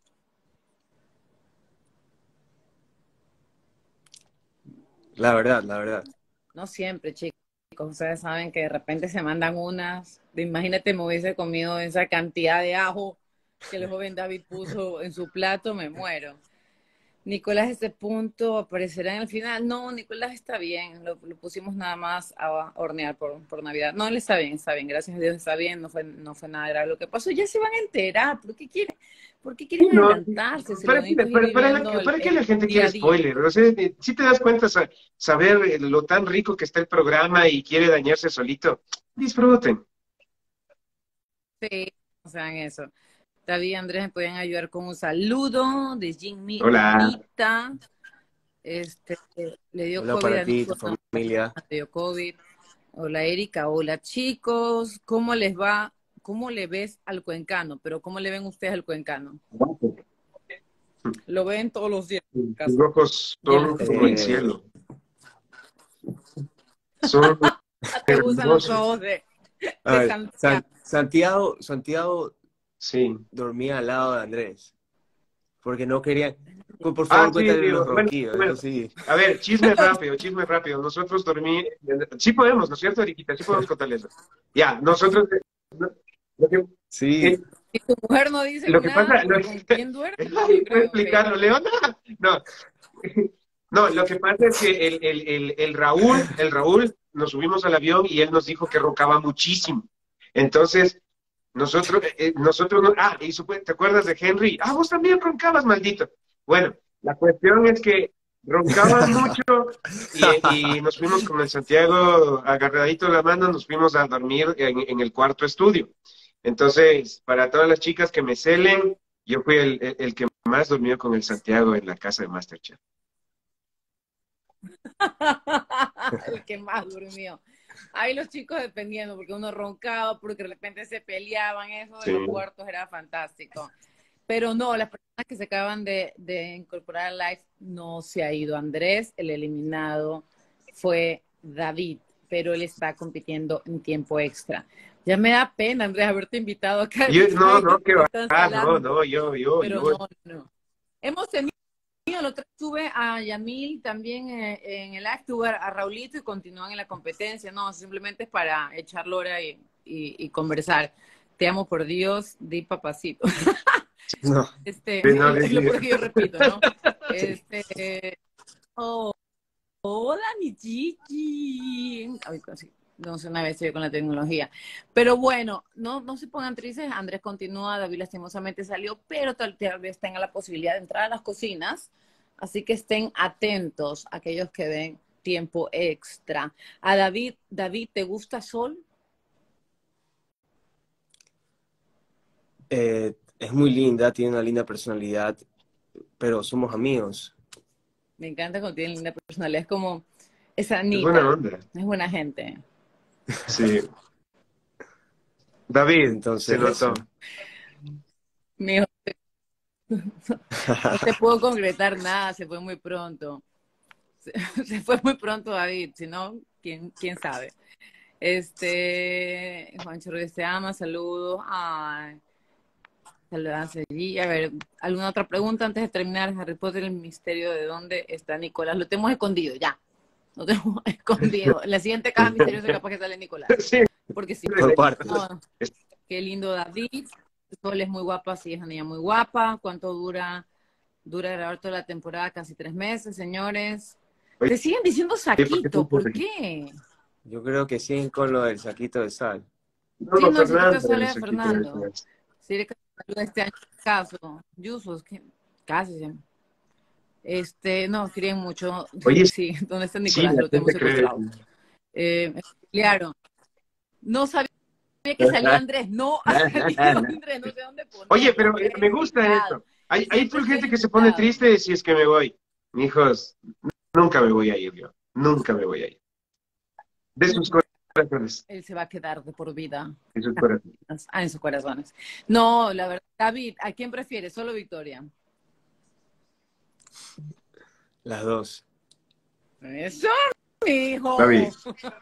Speaker 3: La verdad.
Speaker 1: No siempre, chicos. Ustedes saben que de repente se mandan unas. Imagínate, me hubiese comido esa cantidad de ajo que el joven David puso en su plato, me muero. Nicolás, este punto aparecerá en el final. No, Nicolás está bien. Lo pusimos nada más a hornear por Navidad. No, él está bien. Gracias a Dios está bien. No fue nada grave lo que pasó. Ya se van a enterar. ¿Por qué quieren
Speaker 2: no,
Speaker 1: adelantarse? Si lo bonito es ir viviendo
Speaker 2: para qué la gente
Speaker 1: día
Speaker 2: quiere
Speaker 1: a día.
Speaker 2: spoiler? O sea, si te das cuenta saber lo tan rico que está el programa y quiere dañarse solito, disfruten.
Speaker 1: Sí, no sean eso. David y Andrés me pueden ayudar con un saludo de Jimmy
Speaker 2: Hola.
Speaker 1: Mita. Le dio
Speaker 3: Hola
Speaker 1: COVID
Speaker 3: para
Speaker 1: a
Speaker 3: ti, tu
Speaker 1: Nico, no,
Speaker 3: familia.
Speaker 1: le dio COVID. Hola Erika, hola chicos. ¿Cómo les va? ¿Cómo le ves al cuencano? Pero ¿cómo le ven ustedes al cuencano? Lo ven todos los días en
Speaker 2: Tus
Speaker 1: casa.
Speaker 2: ojos
Speaker 1: Y en las
Speaker 2: son como el
Speaker 1: piscinas.
Speaker 3: Eh,
Speaker 2: cielo. Son
Speaker 1: ¿Te gustan los
Speaker 2: hermosos.
Speaker 1: ojos
Speaker 3: a
Speaker 1: de
Speaker 3: ver,
Speaker 1: Santiago?
Speaker 3: Santiago
Speaker 2: Sí.
Speaker 3: dormía al lado de Andrés, porque no querían. Por
Speaker 2: Ah,
Speaker 3: favor,
Speaker 2: sí,
Speaker 3: cuéntale los
Speaker 2: bueno,
Speaker 3: ronquidos,
Speaker 2: bueno.
Speaker 3: eso sí.
Speaker 2: A ver, chisme rápido, chisme rápido. Nosotros dormí, sí podemos, ¿no es cierto, Eriquita? Sí podemos contarle eso. Ya, nosotros, lo que,
Speaker 3: Sí,
Speaker 2: eh,
Speaker 1: Si tu mujer no dice
Speaker 2: lo que
Speaker 1: nada,
Speaker 2: pasa,
Speaker 1: pues ¿con quién duerme? Yo
Speaker 2: ay, ¿puedo
Speaker 1: creo que...
Speaker 2: explicarlo, Leona? No, no, lo que pasa es que el Raúl, nos subimos al avión y él nos dijo que roncaba muchísimo. Entonces, nosotros no, ¿te acuerdas de Henry? Ah, vos también roncabas, maldito. Bueno, la cuestión es que roncaba mucho y nos fuimos con el Santiago agarradito de la mano, nos fuimos a dormir en el cuarto estudio. Entonces, para todas las chicas que me celen, yo fui el que más durmió con el Santiago en la casa de Masterchef.
Speaker 1: El que más durmió. Ahí los chicos dependiendo, porque uno roncaba, porque de repente se peleaban, eso de
Speaker 2: Sí.
Speaker 1: los cuartos era fantástico. Pero no, las personas que se acaban de incorporar al live no se ha ido. Andrés, el eliminado fue David, pero él está compitiendo en tiempo extra. Ya me da pena, Andrés, haberte invitado acá.
Speaker 2: No, qué
Speaker 1: Me
Speaker 2: va.
Speaker 1: están salando,
Speaker 2: No, yo.
Speaker 1: pero no. Hemos tenido el otro tuve a Yamil también en el live, tuve a Raulito y continúan en la competencia. No, simplemente es para echar lora y conversar. Te amo por Dios, di papacito.
Speaker 3: no.
Speaker 2: No,
Speaker 1: Es lo por que yo repito, ¿no?
Speaker 3: Sí.
Speaker 1: Oh, hola, mi chiqui. Ay, casi. No sé, una vez estoy con la tecnología. Pero bueno, no se pongan tristes. Andrés continúa, David lastimosamente salió, pero tal vez tenga la posibilidad de entrar a las cocinas. Así que estén atentos aquellos que ven tiempo extra. A David, ¿te gusta Sol?
Speaker 3: Es muy linda, tiene una linda personalidad, pero somos amigos.
Speaker 1: Me encanta cuando tiene linda personalidad, es como, es
Speaker 2: Es buena
Speaker 1: Anita,
Speaker 2: onda.
Speaker 1: es buena gente.
Speaker 2: Sí. David, se
Speaker 3: Entonces,
Speaker 2: notó.
Speaker 3: eso.
Speaker 1: Mijo, no te puedo concretar nada, se fue muy pronto. Se, se fue muy pronto, David, si no, quién sabe. Juancho Ruiz te ama, saludos. Ay, saludos allí. A ver, ¿alguna otra pregunta antes de terminar? Harry Potter, el misterio de dónde está Nicolás. Lo tenemos escondido, ya. Lo tenemos escondido. En la siguiente caja misteriosa capaz que sale Nicolás.
Speaker 2: Sí,
Speaker 1: Porque sí.
Speaker 3: Por partes.
Speaker 1: No, qué lindo David. Sol es muy guapa, sí, es una niña muy guapa. ¿Cuánto dura grabar toda la temporada? Casi 3 meses, señores.
Speaker 2: oye,
Speaker 1: Te siguen diciendo
Speaker 2: ¿por qué te
Speaker 1: Saquito, ¿por
Speaker 2: importa?
Speaker 1: qué?
Speaker 3: Yo creo que sí con lo del saquito de sal.
Speaker 2: No,
Speaker 1: Sí,
Speaker 2: no,
Speaker 1: no, el saquito de
Speaker 2: Fernando
Speaker 1: sal
Speaker 2: era
Speaker 1: es
Speaker 2: el
Speaker 1: de
Speaker 2: chiquito de
Speaker 1: Fernando.
Speaker 2: eso.
Speaker 1: Sí, le saluda este año caso. Yusos, casi. Sí. No, quieren mucho.
Speaker 2: Oye,
Speaker 1: Sí, ¿dónde está
Speaker 2: sí,
Speaker 1: Nicolás?
Speaker 2: la
Speaker 1: Lo tenemos
Speaker 2: gente cree.
Speaker 1: secuestrado. Claro. No sabía que salía Andrés. No ha salido Andrés. No sé dónde
Speaker 2: Oye,
Speaker 1: ponerlo.
Speaker 2: pero
Speaker 1: Estoy
Speaker 2: me
Speaker 1: ahí
Speaker 2: gusta
Speaker 1: limitado.
Speaker 2: esto. Hay
Speaker 1: Siempre
Speaker 2: full
Speaker 1: estoy
Speaker 2: gente que se pone
Speaker 1: limitado.
Speaker 2: triste si es que me voy. Hijos, nunca me voy a ir yo. Nunca me voy a ir. De sus corazones.
Speaker 1: Él se va a quedar de por vida.
Speaker 2: De sus corazones.
Speaker 1: Ah, en sus corazones. No, la verdad, David, ¿a quién prefieres? Solo Victoria.
Speaker 3: Las dos.
Speaker 1: Eso, mijo.
Speaker 2: David,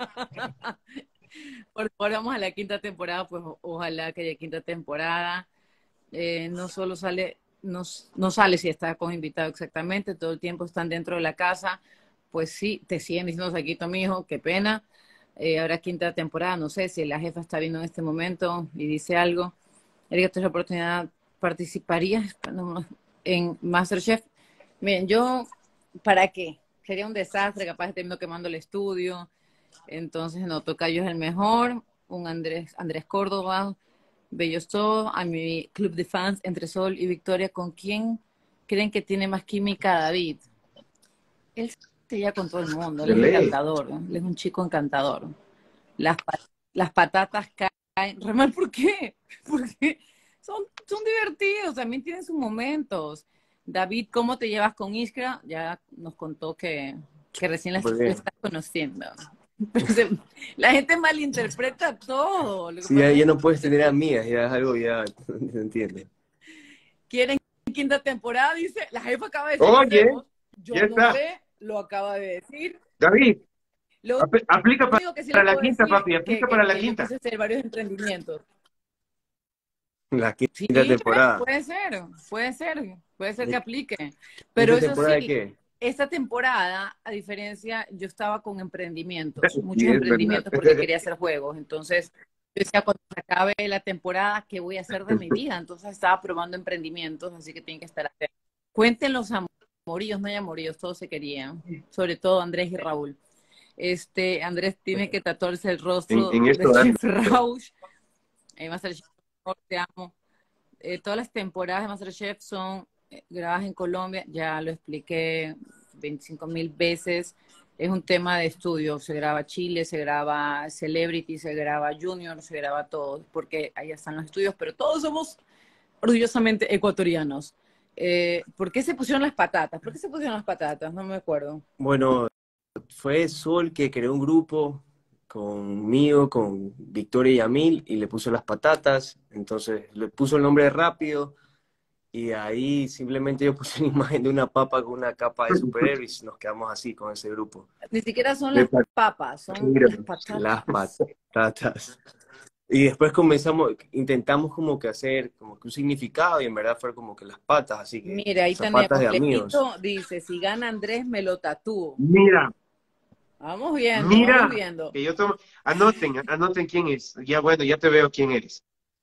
Speaker 1: Por favor, vamos a la quinta temporada, pues ojalá que haya quinta temporada. No solo sale, no sale si está con invitado exactamente, todo el tiempo están dentro de la casa. Pues sí, te siguen diciendo Saquito, mijo, qué pena. Habrá quinta temporada, no sé si la jefa está viendo en este momento y dice algo. Erika, ¿tienes la oportunidad? ¿Participarías en MasterChef? Miren, yo, ¿para qué? Sería un desastre, capaz de termino quemando el estudio. Entonces, no, Tocayo es el mejor. Un Andrés Córdoba, Bello Sol, a mi club de fans entre Sol y Victoria. ¿Con quién creen que tiene más química David? Él se lleva con todo el mundo, él
Speaker 2: de
Speaker 1: es
Speaker 2: ley.
Speaker 1: encantador, ¿no? Él es un chico encantador. Las, las patatas caen. Remar, ¿por qué? Porque son divertidos, también tienen sus momentos. David, ¿cómo te llevas con Iskra? Ya nos contó que recién la
Speaker 3: Muy bien.
Speaker 1: estás conociendo. Pero la gente malinterpreta todo. Lo que
Speaker 3: Sí, ya,
Speaker 1: pasa es
Speaker 3: ya
Speaker 1: que
Speaker 3: no puedes tener amigas, ya es algo ya, se entiende.
Speaker 1: quieren quinta temporada, dice, la jefa acaba de decir que
Speaker 2: Oye,
Speaker 1: hacemos.
Speaker 2: ya
Speaker 1: Yo no
Speaker 2: está.
Speaker 1: sé, lo acaba de decir.
Speaker 2: David,
Speaker 1: Lo
Speaker 2: aplica
Speaker 1: único que sí
Speaker 2: para
Speaker 1: les
Speaker 2: la
Speaker 1: puedo
Speaker 2: quinta,
Speaker 1: decir
Speaker 2: papi.
Speaker 1: que,
Speaker 2: Aplica para
Speaker 1: que,
Speaker 2: la
Speaker 1: que yo
Speaker 2: quinta.
Speaker 1: quise hacer varios emprendimientos.
Speaker 3: La quinta
Speaker 1: Sí,
Speaker 3: temporada.
Speaker 1: puede ser que aplique. Pero
Speaker 3: ¿Quinta
Speaker 1: eso
Speaker 3: temporada de
Speaker 1: sí,
Speaker 3: qué?
Speaker 1: esta temporada, a diferencia, yo estaba con emprendimientos, muchos
Speaker 2: Sí, es verdad.
Speaker 1: emprendimientos porque quería hacer juegos. Entonces, yo decía, cuando se acabe la temporada, ¿qué voy a hacer de mi vida? Entonces estaba probando emprendimientos, así que tienen que estar atentos. Cuenten los amoríos, no hay amoríos, todos se querían, sobre todo Andrés y Raúl. Andrés tiene que tatuarse el rostro
Speaker 2: En
Speaker 1: de
Speaker 2: esto ando.
Speaker 1: Chef Rausch. Masterchef, te amo. Todas las temporadas de MasterChef son grabadas en Colombia, ya lo expliqué 25.000 veces. Es un tema de estudio, se graba Chile, se graba Celebrity, se graba Junior, se graba todo, porque allá están los estudios, pero todos somos orgullosamente ecuatorianos. ¿Por qué se pusieron las patatas? ¿Por qué se pusieron las patatas? No me acuerdo.
Speaker 3: Bueno, fue Sol que creó un grupo conmigo, con Victoria y Yamil, y le puso las patatas, entonces le puso el nombre rápido, y ahí simplemente yo puse una imagen de una papa con una capa de superhéroes, y nos quedamos así con ese grupo.
Speaker 1: Ni siquiera son
Speaker 2: De
Speaker 1: las papas, son
Speaker 2: mira,
Speaker 1: las
Speaker 3: Las
Speaker 1: patatas.
Speaker 3: patatas. Y después comenzamos, intentamos como que hacer como que un significado, y en verdad fue como que las patas, así que
Speaker 1: Mira, ahí
Speaker 3: zapatas
Speaker 1: tenemos,
Speaker 3: de amigos.
Speaker 1: Leito dice, si gana Andrés me lo tatúo.
Speaker 2: mira,
Speaker 1: Vamos viendo, vamos
Speaker 2: mira,
Speaker 1: viendo.
Speaker 2: que yo tomo. Anoten quién es. Ya bueno, ya te veo quién eres.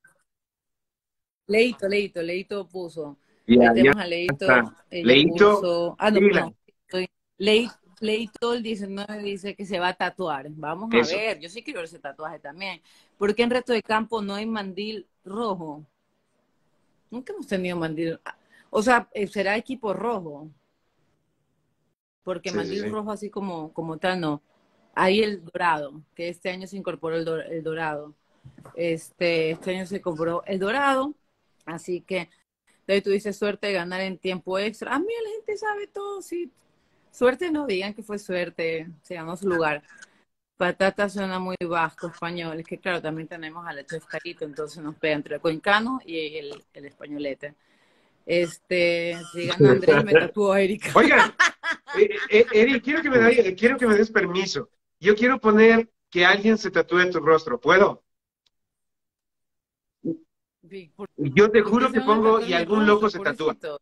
Speaker 1: Leito puso.
Speaker 2: Ya,
Speaker 1: Ahí
Speaker 2: ya
Speaker 1: tenemos a Leito,
Speaker 2: está.
Speaker 1: ella
Speaker 2: Leíto,
Speaker 1: puso, no,
Speaker 2: pila.
Speaker 1: perdón. Leito el 19 dice que se va a tatuar. Vamos a
Speaker 2: Eso.
Speaker 1: ver, yo sí quiero ese tatuaje también. ¿Por qué en Reto de Campo no hay mandil rojo? Nunca hemos tenido mandil. O sea, será equipo rojo. porque
Speaker 2: Sí, sí,
Speaker 1: mandil
Speaker 2: sí.
Speaker 1: rojo así como tal, no. Hay el dorado, que este año se incorporó el dorado. Este año se compró el dorado, así que David, tuviste suerte de ganar en tiempo extra. A mí la gente sabe todo, sí. Suerte no digan que fue suerte, se ganó su lugar. Patata suena muy vasco, español. Es que claro, también tenemos a la chef Carito, entonces nos pega entre el cuencano y el españolete. Si gana Andrés, me tatuó a Erika.
Speaker 2: Oigan, Eri, quiero que me des permiso. Yo quiero poner que alguien se tatúe en tu rostro. ¿Puedo?
Speaker 1: ¿Por
Speaker 2: Yo te
Speaker 1: qué
Speaker 2: juro
Speaker 1: se
Speaker 2: que
Speaker 1: van a
Speaker 2: pongo
Speaker 1: tatuar
Speaker 2: y
Speaker 1: mi
Speaker 2: algún loco
Speaker 1: rostro,
Speaker 2: se tatúa.
Speaker 1: pobrecito?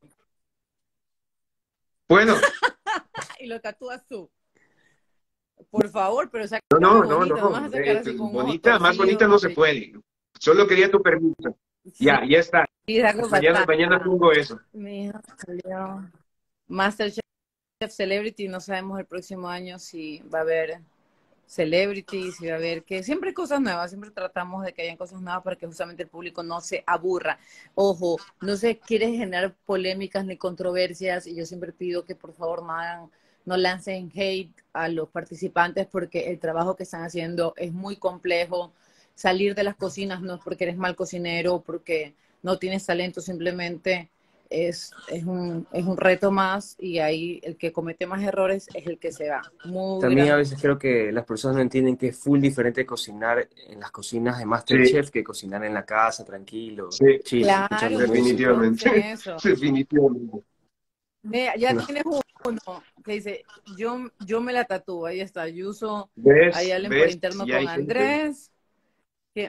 Speaker 2: ¿Puedo?
Speaker 1: Y lo tatúas tú. Por favor, pero
Speaker 2: No,
Speaker 1: sácame
Speaker 2: no, no,
Speaker 1: bonito, no vas
Speaker 2: no.
Speaker 1: a sacar así con un ojo
Speaker 2: Bonita, más
Speaker 1: torcido.
Speaker 2: bonita no se puede. Solo quería tu permiso.
Speaker 1: Sí,
Speaker 2: Ya está.
Speaker 1: saco
Speaker 2: Mañana
Speaker 1: patata.
Speaker 2: pongo eso.
Speaker 1: Mi hija salió MasterChef Celebrity, no sabemos el próximo año si va a haber Celebrity, si va a haber que siempre hay cosas nuevas, siempre tratamos de que hayan cosas nuevas para que justamente el público no se aburra. Ojo, no se quiere generar polémicas ni controversias y yo siempre pido que por favor no lancen hate a los participantes porque el trabajo que están haciendo es muy complejo. Salir de las cocinas no es porque eres mal cocinero, porque no tienes talento, simplemente es un reto más y ahí el que comete más errores es el que se va. Muy
Speaker 3: También a
Speaker 1: grande.
Speaker 3: veces creo que las personas no entienden que es full diferente cocinar en las cocinas de
Speaker 2: Sí,
Speaker 3: MasterChef que cocinar en la casa, tranquilo,
Speaker 2: sí,
Speaker 3: chill, escuchando
Speaker 1: Claro, muchos
Speaker 3: música.
Speaker 1: no dicen
Speaker 2: definitivamente.
Speaker 1: eso.
Speaker 2: Definitivamente.
Speaker 1: Mira, ya
Speaker 3: No,
Speaker 1: tienes uno que dice, yo me la tatúo, ahí está, Yuso, ahí
Speaker 2: ¿Ves?
Speaker 1: hablen por
Speaker 2: ¿Ves?
Speaker 1: interno
Speaker 2: Y
Speaker 1: con
Speaker 2: hay gente.
Speaker 1: Andrés. que-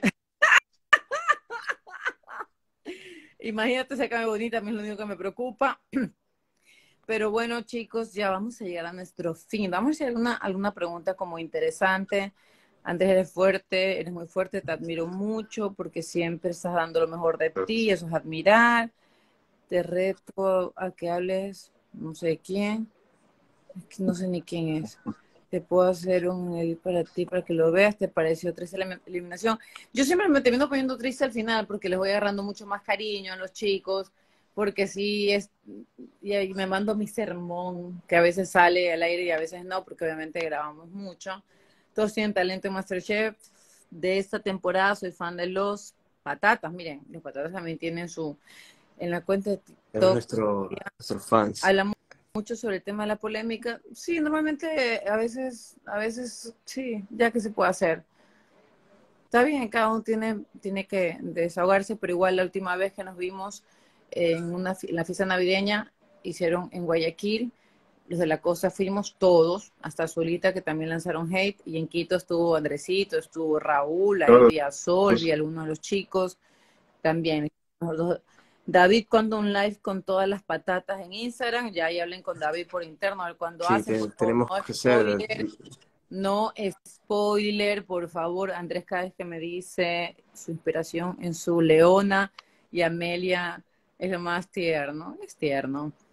Speaker 1: Imagínate, sácame bonita, a mí es lo único que me preocupa. Pero bueno, chicos, ya vamos a llegar a nuestro fin. Vamos a hacer alguna pregunta como interesante. Andrés, eres fuerte, eres muy fuerte, te admiro mucho porque siempre estás dando lo mejor de ti, eso es admirar. Te reto a que hables, no sé quién, es que no sé ni quién es. Te puedo hacer un edit para ti para que lo veas. ¿Te pareció triste la eliminación? Yo siempre me termino poniendo triste al final porque les voy agarrando mucho más cariño a los chicos, porque sí es, y ahí me mando mi sermón, que a veces sale al aire y a veces no, porque obviamente grabamos mucho. Todos tienen talento en MasterChef. De esta temporada soy fan de los patatas. Miren, los patatas también tienen en la cuenta de
Speaker 3: es
Speaker 1: TikTok
Speaker 3: nuestros fans.
Speaker 1: hablamos mucho sobre el tema de la polémica. Sí, normalmente a veces sí, ya que se puede hacer. Está bien, cada uno tiene que desahogarse, pero igual la última vez que nos vimos en la fiesta navideña, hicieron en Guayaquil, los de la costa fuimos todos, hasta Solita que también lanzaron hate, y en Quito estuvo Andresito, estuvo Raúl, ahí
Speaker 2: Todos.
Speaker 1: vi a Sol, vi a algunos de los chicos, también. David cuando un live con todas las patatas en Instagram, ya ahí hablen con David por interno, a ver cuándo
Speaker 3: Sí,
Speaker 1: hace, por favor,
Speaker 3: tenemos que ser,
Speaker 1: no spoiler, por favor. Andrés cada vez que me dice su inspiración en su leona y Amelia es lo más tierno, es tierno.